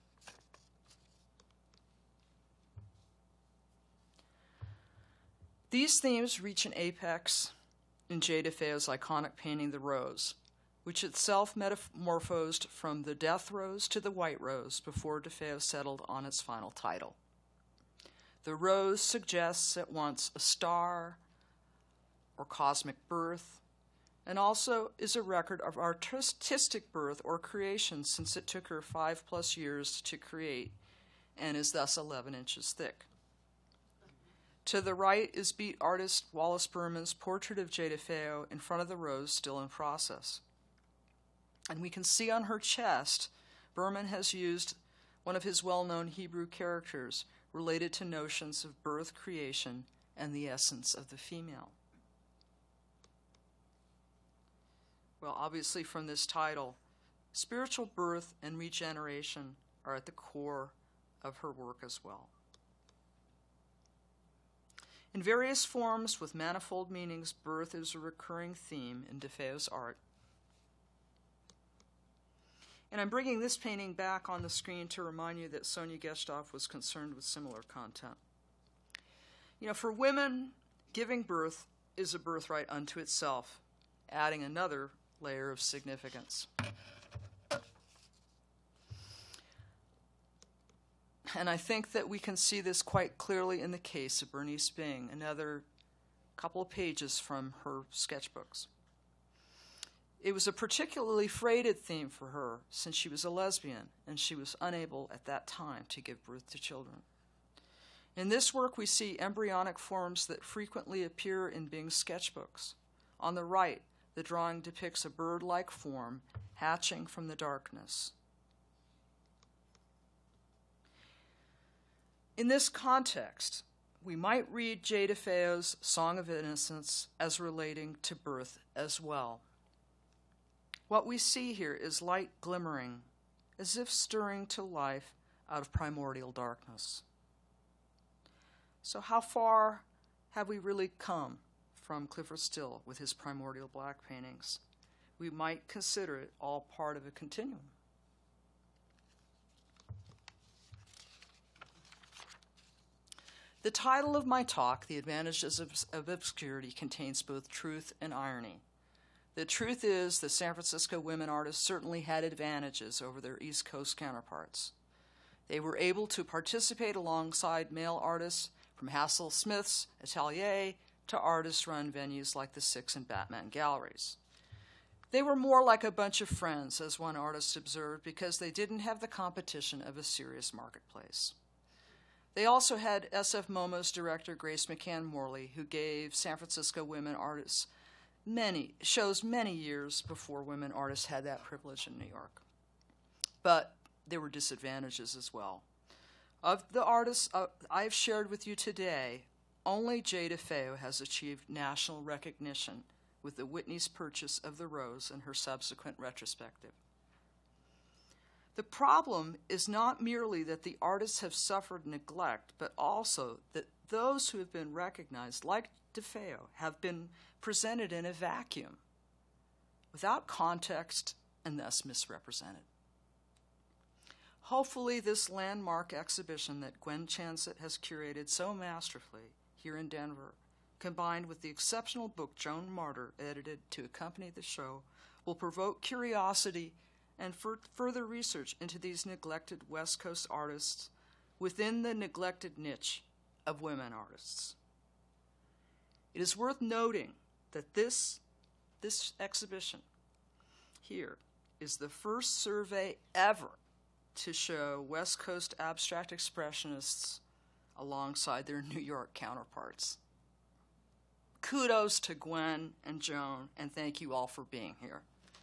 These themes reach an apex in J. DeFeo's iconic painting The Rose, which itself metamorphosed from the death rose to the white rose before DeFeo settled on its final title. The rose suggests at once a star or cosmic birth, and also is a record of artistic birth or creation, since it took her five plus years to create and is thus eleven inches thick. To the right is beat artist Wallace Berman's portrait of J. DeFeo in front of the rose, still in process. And we can see on her chest, Berman has used one of his well-known Hebrew characters related to notions of birth, creation, and the essence of the female. Well, obviously from this title, spiritual birth and regeneration are at the core of her work as well. In various forms with manifold meanings, birth is a recurring theme in DeFeo's art. And I'm bringing this painting back on the screen to remind you that Sonia Gestov was concerned with similar content. You know, for women, giving birth is a birthright unto itself, adding another layer of significance. And I think that we can see this quite clearly in the case of Bernice Bing, another couple of pages from her sketchbooks. It was a particularly freighted theme for her since she was a lesbian and she was unable at that time to give birth to children. In this work, we see embryonic forms that frequently appear in Bing's sketchbooks. On the right, the drawing depicts a bird-like form hatching from the darkness. In this context, we might read J. DeFeo's Song of Innocence as relating to birth as well. What we see here is light glimmering, as if stirring to life out of primordial darkness. So how far have we really come from Clifford Still with his primordial black paintings? We might consider it all part of a continuum. The title of my talk, The Advantages of, of Obscurity, contains both truth and irony. The truth is that San Francisco women artists certainly had advantages over their East Coast counterparts. They were able to participate alongside male artists from Hassel Smith's Atelier to artist-run venues like the Six and Batman Galleries. They were more like a bunch of friends, as one artist observed, because they didn't have the competition of a serious marketplace. They also had S F MoMA's director, Grace McCann Morley, who gave San Francisco women artists many shows many years before women artists had that privilege in New York. But there were disadvantages as well. Of the artists uh, I've shared with you today, only J. DeFeo has achieved national recognition with the Whitney's purchase of the Rose and her subsequent retrospective. The problem is not merely that the artists have suffered neglect, but also that those who have been recognized, like DeFeo, have been presented in a vacuum, without context and thus misrepresented. Hopefully this landmark exhibition that Gwen Chansett has curated so masterfully here in Denver, combined with the exceptional book Joan Martyr edited to accompany the show, will provoke curiosity and for further research into these neglected West Coast artists within the neglected niche of women artists. It is worth noting that this, this exhibition here is the first survey ever to show West Coast abstract expressionists alongside their New York counterparts. Kudos to Gwen and Joan, and thank you all for being here.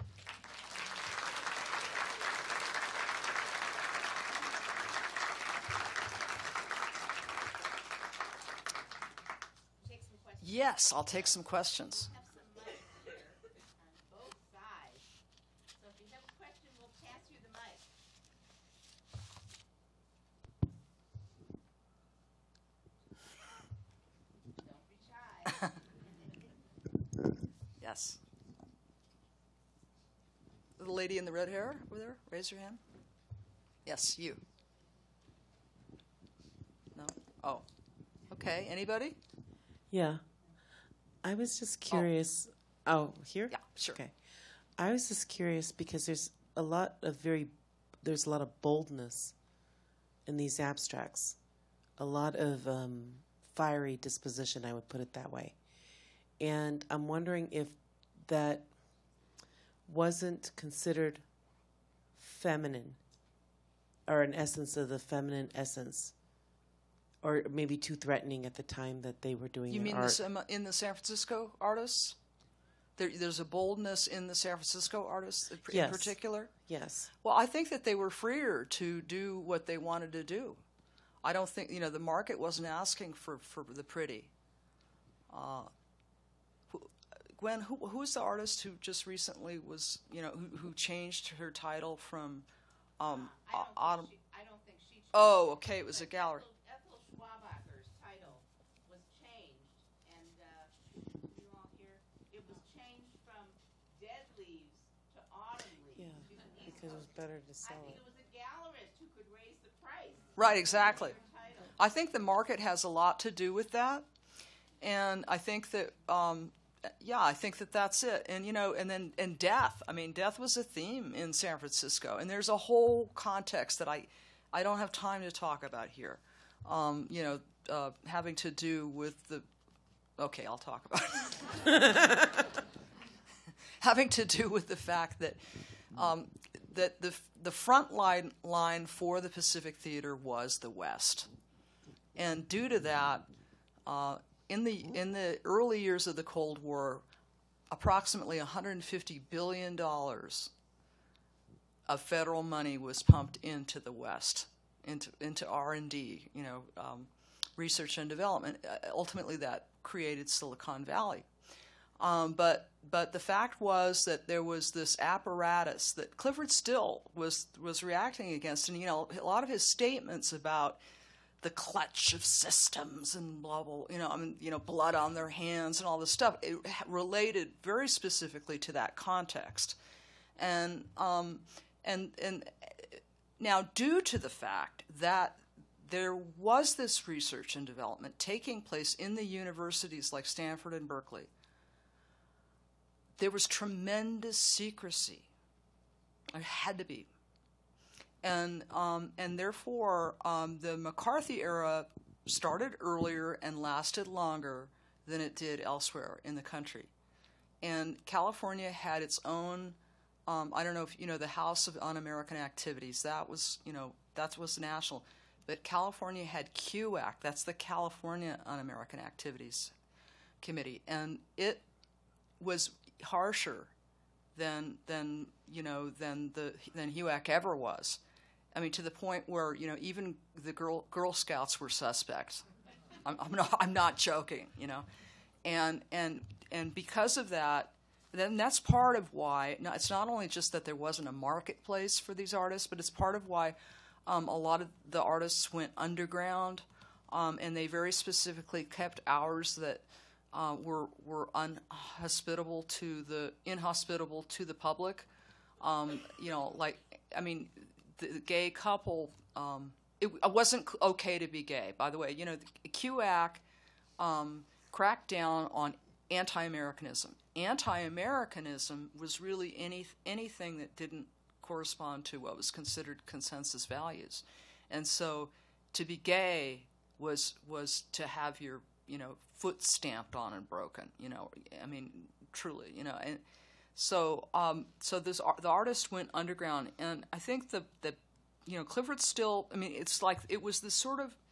Yes, I'll take some questions. We have some mics here on both sides. So if you have a question, we'll pass you the mic. Don't be shy. Yes. The lady in the red hair over there, raise your hand. Yes, you. No? Oh. Okay, anybody? Yeah. I was just curious. Oh, oh here? Yeah, sure. Okay. I was just curious because there's a lot of very, there's a lot of boldness in these abstracts. A lot of um, fiery disposition, I would put it that way. And I'm wondering if that wasn't considered feminine, or an essence of the feminine essence, or maybe too threatening at the time that they were doing You their mean art. this, um, in the San Francisco artists? There, there's a boldness in the San Francisco artists in Yes. particular? Yes. Well, I think that they were freer to do what they wanted to do. I don't think, you know, the market wasn't asking for, for the pretty. uh, who, Gwen, who, who's the artist who just recently was, you know, who, who changed her title from um, I don't, Autumn? think she, I don't think she. Oh, okay, it was a gallery. Ethel, Ethel Schwabacher's title was changed, and uh, you all hear it was changed from Dead Leaves to Autumn Leaves. Yeah, She's an East because it was Coast. better to I sell think it. it was a gallerist who could raise the price. Right, exactly. Her title. I think the market has a lot to do with that, and I think that, um, yeah, I think that that's it. And you know, and then and death. I mean, death was a theme in San Francisco, and there's a whole context that I, I don't have time to talk about here. Um, you know, uh, having to do with the. Okay, I'll talk about it. Having to do with the fact that. Um, that the the front line line for the Pacific Theater was the West, and due to that, uh, in the in the early years of the Cold War, approximately one hundred fifty billion dollars of federal money was pumped into the West, into into R and D, you know, um, research and development. Uh, ultimately, that created Silicon Valley. Um, but but the fact was that there was this apparatus that Clifford Still was was reacting against, and you know, a lot of his statements about the clutch of systems and blah blah, you know, I mean, you know, blood on their hands and all this stuff, it related very specifically to that context, and um, and and now due to the fact that there was this research and development taking place in the universities like Stanford and Berkeley, there was tremendous secrecy. There had to be. And um, and therefore, um, the McCarthy era started earlier and lasted longer than it did elsewhere in the country. And California had its own, um, I don't know if you know, the House of Un-American Activities. That was, you know, that was national. But California had Q A C, that's the California Un-American Activities Committee. And it was harsher than than you know than the than H U A C ever was. I mean, to the point where you know even the Girl Girl Scouts were suspects. I'm, I'm not I'm not joking, you know, and and and because of that, then that's part of why. Now, it's not only just that there wasn't a marketplace for these artists, but it's part of why um, a lot of the artists went underground, um, and they very specifically kept hours that. Uh, were were unhospitable to the inhospitable to the public, um, you know. Like I mean, the, the gay couple. Um, it, it wasn't okay to be gay. By the way, you know, the Q A C um, cracked down on anti-Americanism. Anti-Americanism was really any anything that didn't correspond to what was considered consensus values, and so to be gay was was to have your you know, foot stamped on and broken, you know, I mean, truly, you know, and so, um, so this, the artist went underground, and I think the, the, you know, Clifford Still, I mean, it's like, it was this sort of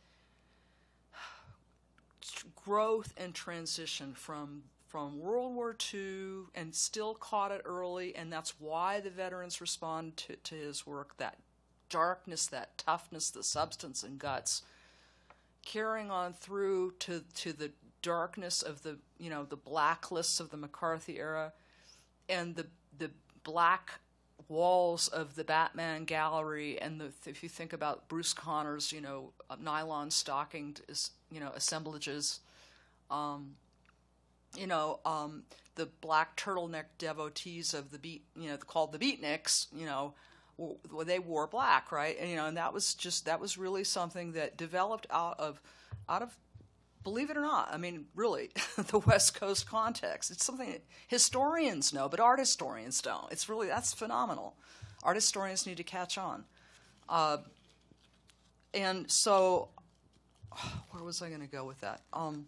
growth and transition from, from World War Two, and Still caught it early, and that's why the veterans responded to, to his work, that darkness, that toughness, the substance and guts, carrying on through to to the darkness of the you know the blacklists of the McCarthy era, and the the black walls of the Batman gallery, and the if you think about Bruce Conner's you know nylon stockinged you know assemblages, um, you know um, the black turtleneck devotees of the beat you know called the Beatniks, you know. Well, they wore black, right? And, you know, and that was just that was really something that developed out of, out of, believe it or not, I mean, really, the West Coast context. It's something that historians know, but art historians don't. It's really that's phenomenal. Art historians need to catch on. Uh, and so, where was I going to go with that? Um,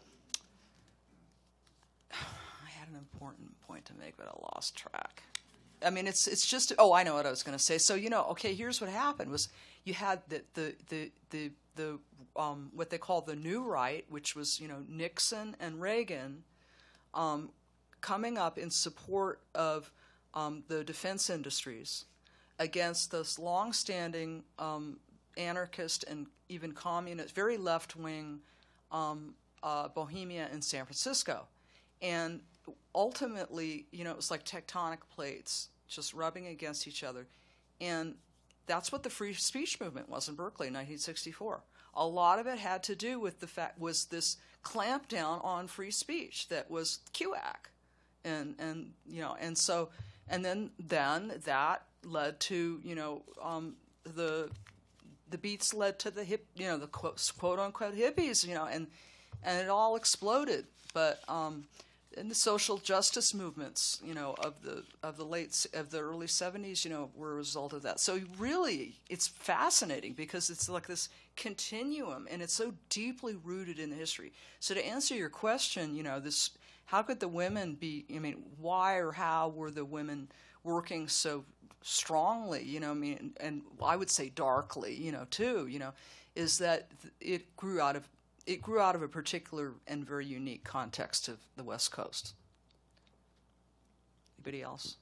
I had an important point to make, but I lost track. I mean, it's it's just. Oh, I know what I was going to say. So you know, okay. Here's what happened: was you had the the the the, the um, what they call the New Right, which was you know Nixon and Reagan, um, coming up in support of um, the defense industries against this long-standing um, anarchist and even communist, very left-wing um, uh, Bohemia and San Francisco. And ultimately, you know, it was like tectonic plates just rubbing against each other. And that's what the free speech movement was in Berkeley in nineteen sixty-four. A lot of it had to do with the fact was this clampdown on free speech that was Q A C. And, and you know, and so, and then, then that led to, you know, um, the the beats led to the hip, you know, the quote, quote unquote hippies, you know, and and it all exploded. But um, in the social justice movements, you know, of the of the late of the early seventies, you know, were a result of that. So really, it's fascinating because it's like this continuum, and it's so deeply rooted in the history. So to answer your question, you know, this how could the women be? I mean, why or how were the women working so strongly? You know, I mean, and I would say darkly, you know, too. You know, is that it grew out of It grew out of a particular and very unique context of the West Coast. Anybody else?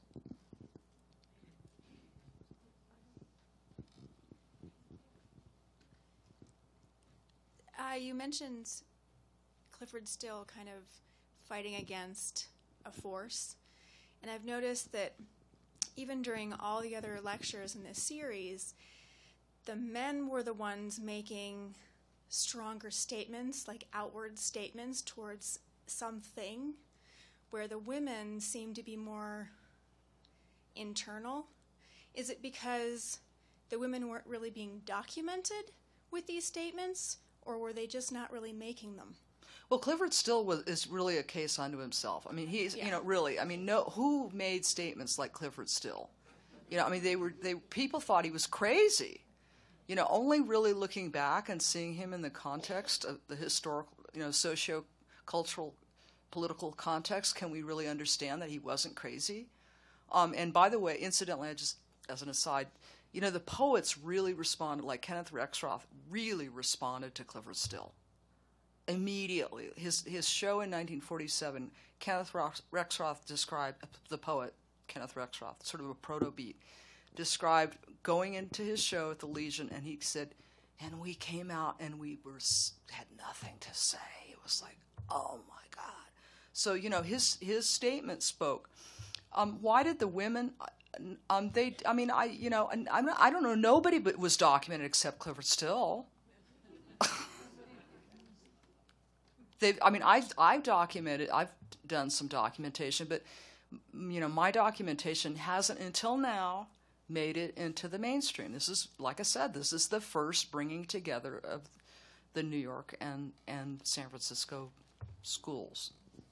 Uh, you mentioned Clifford Still kind of fighting against a force. And I've noticed that even during all the other lectures in this series, the men were the ones making stronger statements, like outward statements towards something, where the women seem to be more internal. Is it because the women weren't really being documented with these statements, or were they just not really making them? Well, Clifford Still was is really a case unto himself. I mean, he's Yeah. you know really. I mean, no, who made statements like Clifford Still? You know, I mean, they were they people thought he was crazy. You know, only really looking back and seeing him in the context of the historical, you know, socio-cultural, political context, can we really understand that he wasn't crazy. Um, and by the way, incidentally, I just as an aside, you know, the poets really responded, like Kenneth Rexroth really responded to Clifford Still. Immediately. His his show in nineteen forty-seven, Kenneth Rexroth described, the poet, Kenneth Rexroth, sort of a proto-beat, described going into his show at the Legion, and he said, and we came out and we were had nothing to say. It was like, oh my God. So, you know, his his statement spoke. Um, why did the women... Um, they, I mean, I, you know, and I'm not, I don't know, nobody but was documented except Clifford Still. They, I mean, I've, I've documented, I've done some documentation, but, you know, my documentation hasn't until now made it into the mainstream. This is, like I said, this is the first bringing together of the New York and, and San Francisco schools.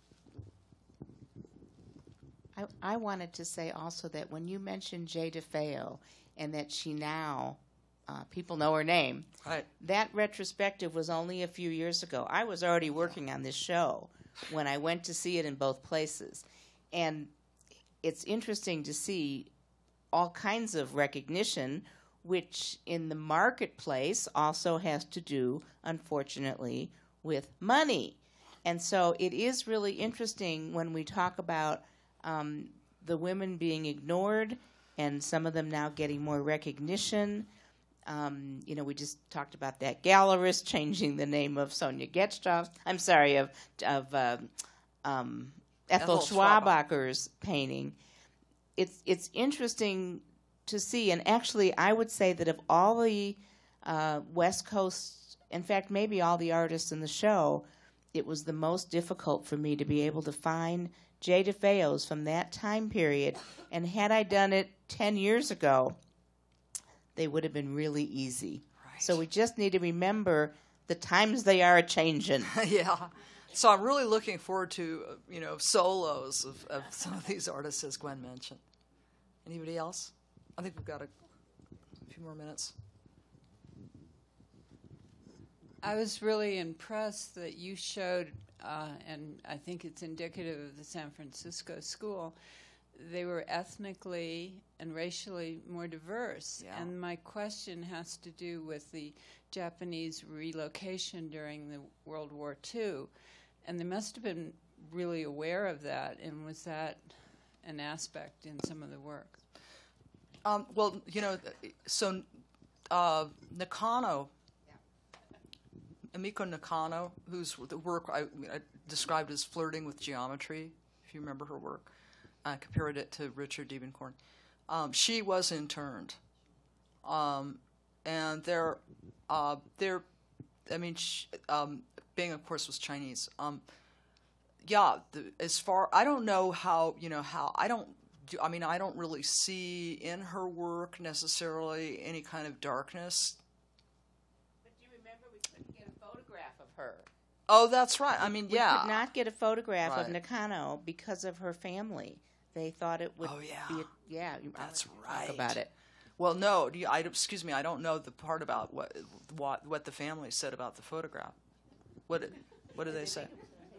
I, I wanted to say also that when you mentioned Jay DeFeo and that she now, uh, people know her name, Right. that retrospective was only a few years ago. I was already working on this show when I went to see it in both places. And it's interesting to see all kinds of recognition, which in the marketplace also has to do, unfortunately, with money. And so it is really interesting when we talk about Um, the women being ignored and some of them now getting more recognition. Um, you know, we just talked about that gallerist changing the name of Sonia Getchtoff. I'm sorry, of of uh, um, Ethel, Ethel Schwabacher's painting. It's it's interesting to see, and actually, I would say that of all the uh, West Coast, in fact, maybe all the artists in the show, it was the most difficult for me to be able to find Jay DeFeo's from that time period, and had I done it ten years ago, they would have been really easy. Right. So we just need to remember the times they are a-changing. Yeah. So I'm really looking forward to, uh, you know, solos of, of some of these artists, as Gwen mentioned. Anybody else? I think we've got a few more minutes. I was really impressed that you showed, uh, and I think it's indicative of the San Francisco school, they were ethnically and racially more diverse. Yeah. And my question has to do with the Japanese relocation during the World War Two. And they must have been really aware of that, and was that an aspect in some of the work? Um, well, you know, so uh, Nakano Emiko Nakano, whose the work I, I described as flirting with geometry, if you remember her work. I compared it to Richard Diebenkorn. Um, she was interned. Um, and they're, uh, they're, I mean, she, um, Bing, of course, was Chinese. Um, yeah, the, as far, I don't know how, you know, how, I don't, do, I mean, I don't really see in her work necessarily any kind of darkness. But do you remember we couldn't get a photograph of her? Oh, that's right. I mean, We yeah. could not get a photograph Right. of Nakano because of her family. They thought it would Oh, yeah. be, a, yeah. you- That's I'll right. Talk about it. Well, no, do you, I, excuse me, I don't know the part about what what what the family said about the photograph. What did, what did they say?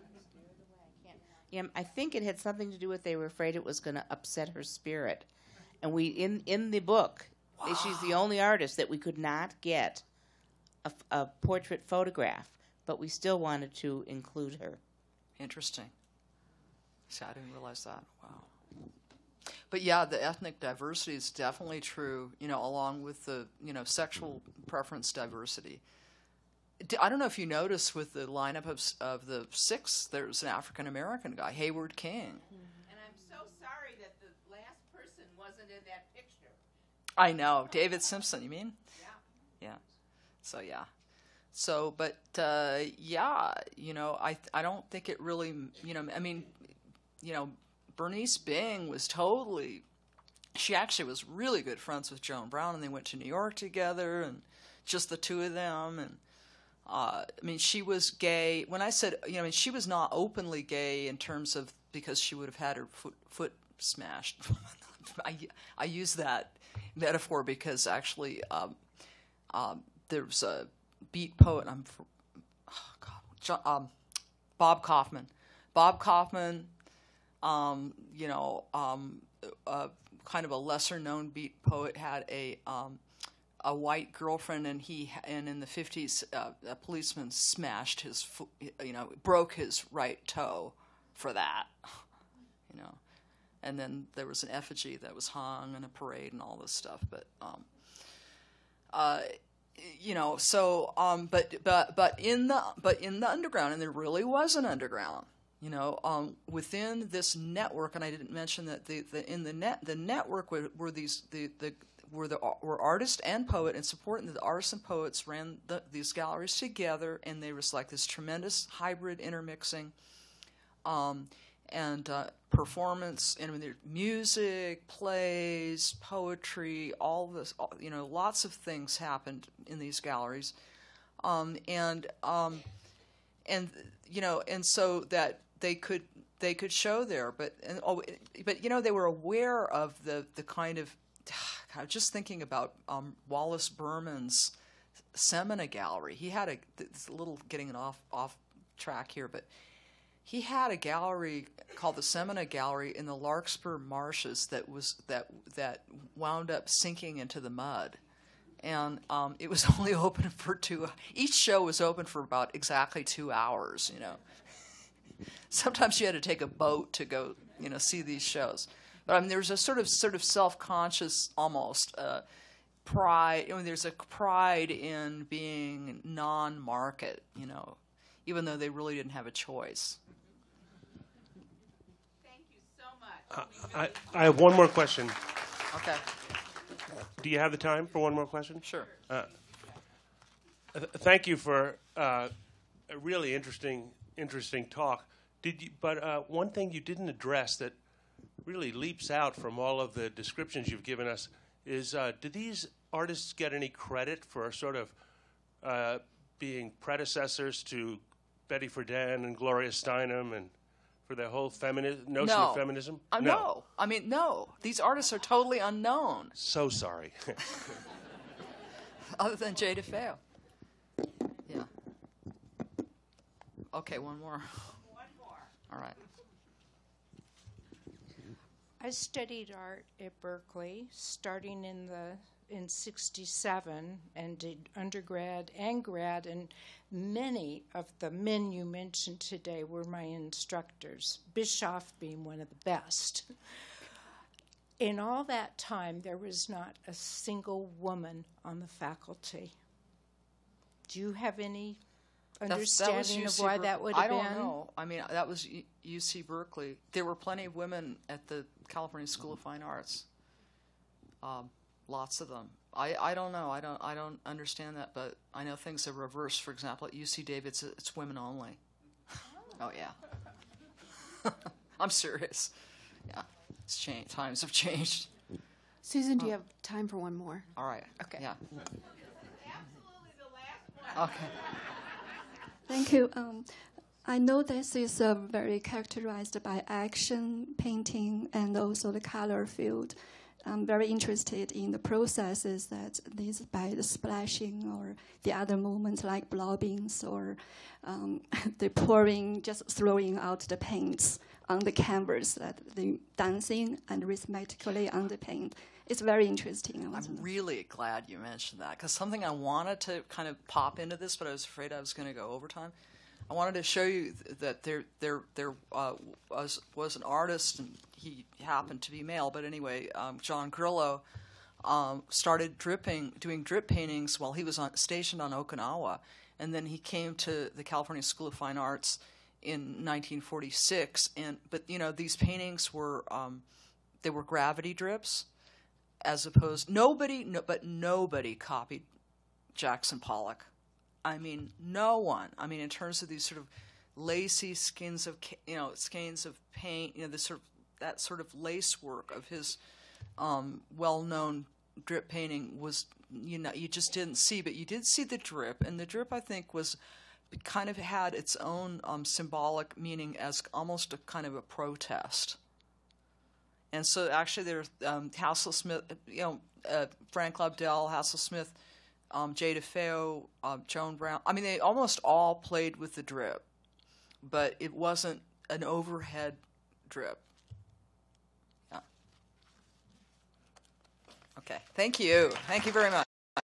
Yeah, I think it had something to do with they were afraid it was going to upset her spirit, and we in in the book, wow. she's the only artist that we could not get a, a portrait photograph, but we still wanted to include her. Interesting. See, I didn't realize that. Wow. But yeah, the ethnic diversity is definitely true, you know, along with the, you know, sexual preference diversity. I don't know if you noticed with the lineup of, of the six, there's an African-American guy, Hayward King. And I'm so sorry that the last person wasn't in that picture. I know. David Simpson, you mean? Yeah. Yeah. So, yeah. So, but, uh, yeah, you know, I I don't think it really, you know, I mean, you know, Bernice Bing was totally, she actually was really good friends with Joan Brown, and they went to New York together, and just the two of them, and uh, I mean, she was gay. When I said, you know, I mean, she was not openly gay in terms of, because she would have had her foot, foot smashed. I, I use that metaphor because actually um, um, there's a beat poet, I'm, oh God, John, um, Bob Kaufman. Bob Kaufman, Um, you know, um, uh, kind of a lesser-known beat poet, had a um, a white girlfriend, and he and in the fifties, uh, a policeman smashed his, fo- you know, broke his right toe for that, you know, and then there was an effigy that was hung and a parade and all this stuff, but, um, uh, you know, so, um, but but but in the but in the underground, and there really was an underground. You know, um, within this network, and I didn't mention that the, the in the net the network were, were these the, the were the were artist and poet, and supporting the artists and poets ran the, these galleries together, and there was like this tremendous hybrid intermixing, um, and uh, performance, and I mean, there music, plays, poetry, all this, all, you know, lots of things happened in these galleries, um, and um, and you know, and so that. They could they could show there, but and, oh, but you know they were aware of the, the kind of I was just thinking about um, Wallace Berman's Semina Gallery. He had a it's a little getting it off off track here, but he had a gallery called the Semina Gallery in the Larkspur Marshes that was that that wound up sinking into the mud. And um, it was only open for two. Each show was open for about exactly two hours. You know. Sometimes you had to take a boat to go, you know, see these shows. But I mean, there's a sort of sort of self-conscious, almost uh, pride. I mean, there's a pride in being non-market, you know, even though they really didn't have a choice. Thank you so much. Uh, I, I have one more question. Okay. Do you have the time for one more question? Sure. Uh, th- thank you for uh, a really interesting, interesting talk. Did you, but uh, one thing you didn't address that really leaps out from all of the descriptions you've given us is, uh, do these artists get any credit for sort of uh, being predecessors to Betty Friedan and Gloria Steinem, and for their whole femini- notion No. of feminism? Uh, no. no. I mean, no. These artists are totally unknown. So sorry. Other than Jay DeFeo. Yeah. Okay, one more. One more. All right. I studied art at Berkeley, starting in the in sixty-seven, and did undergrad and grad, and many of the men you mentioned today were my instructors, Bischoff being one of the best. In all that time, there was not a single woman on the faculty. Do you have any understanding That's, that was of why Ber- that would I have don't been? know. I mean, that was U- UC Berkeley. There were plenty of women at the California School of Fine Arts. Um, lots of them. I, I don't know. I don't I don't understand that, but I know things have reversed. For example, at U C Davis, it's, it's women only. Oh yeah. I'm serious. Yeah, it's changed. Times have changed. Susan, do you have time for one more? All right. Okay. Yeah. Absolutely the last one. Okay. Thank you. Um, I know this is uh, very characterized by action painting and also the color field. I'm very interested in the processes that these by the splashing or the other movements like blobbings or um, the pouring, just throwing out the paints on the canvas, that the dancing and rhythmically on the paint. It's very interesting. I want to I'm know. really glad you mentioned that, because something I wanted to kind of pop into this, but I was afraid I was going to go overtime. I wanted to show you th- that there there there uh, was was an artist, and he happened to be male, but anyway, um, John Grillo um, started dripping, doing drip paintings while he was on, stationed on Okinawa, and then he came to the California School of Fine Arts in nineteen forty-six. And but you know, these paintings were um, they were gravity drips, as opposed nobody, no, but nobody copied Jackson Pollock. I mean, no one. I mean, in terms of these sort of lacy skins of, you know, skeins of paint, you know, this sort of that sort of lace work of his um, well-known drip painting was, you know, you just didn't see, but you did see the drip, and the drip, I think, was kind of had its own um, symbolic meaning as almost a kind of a protest. And so, actually, there's um, Hassel Smith, you know, uh, Frank Lobdell, Hassel Smith. Um, Jay DeFeo, uh, Joan Brown. I mean, they almost all played with the drip, but it wasn't an overhead drip. Yeah. Okay. Thank you. Thank you very much.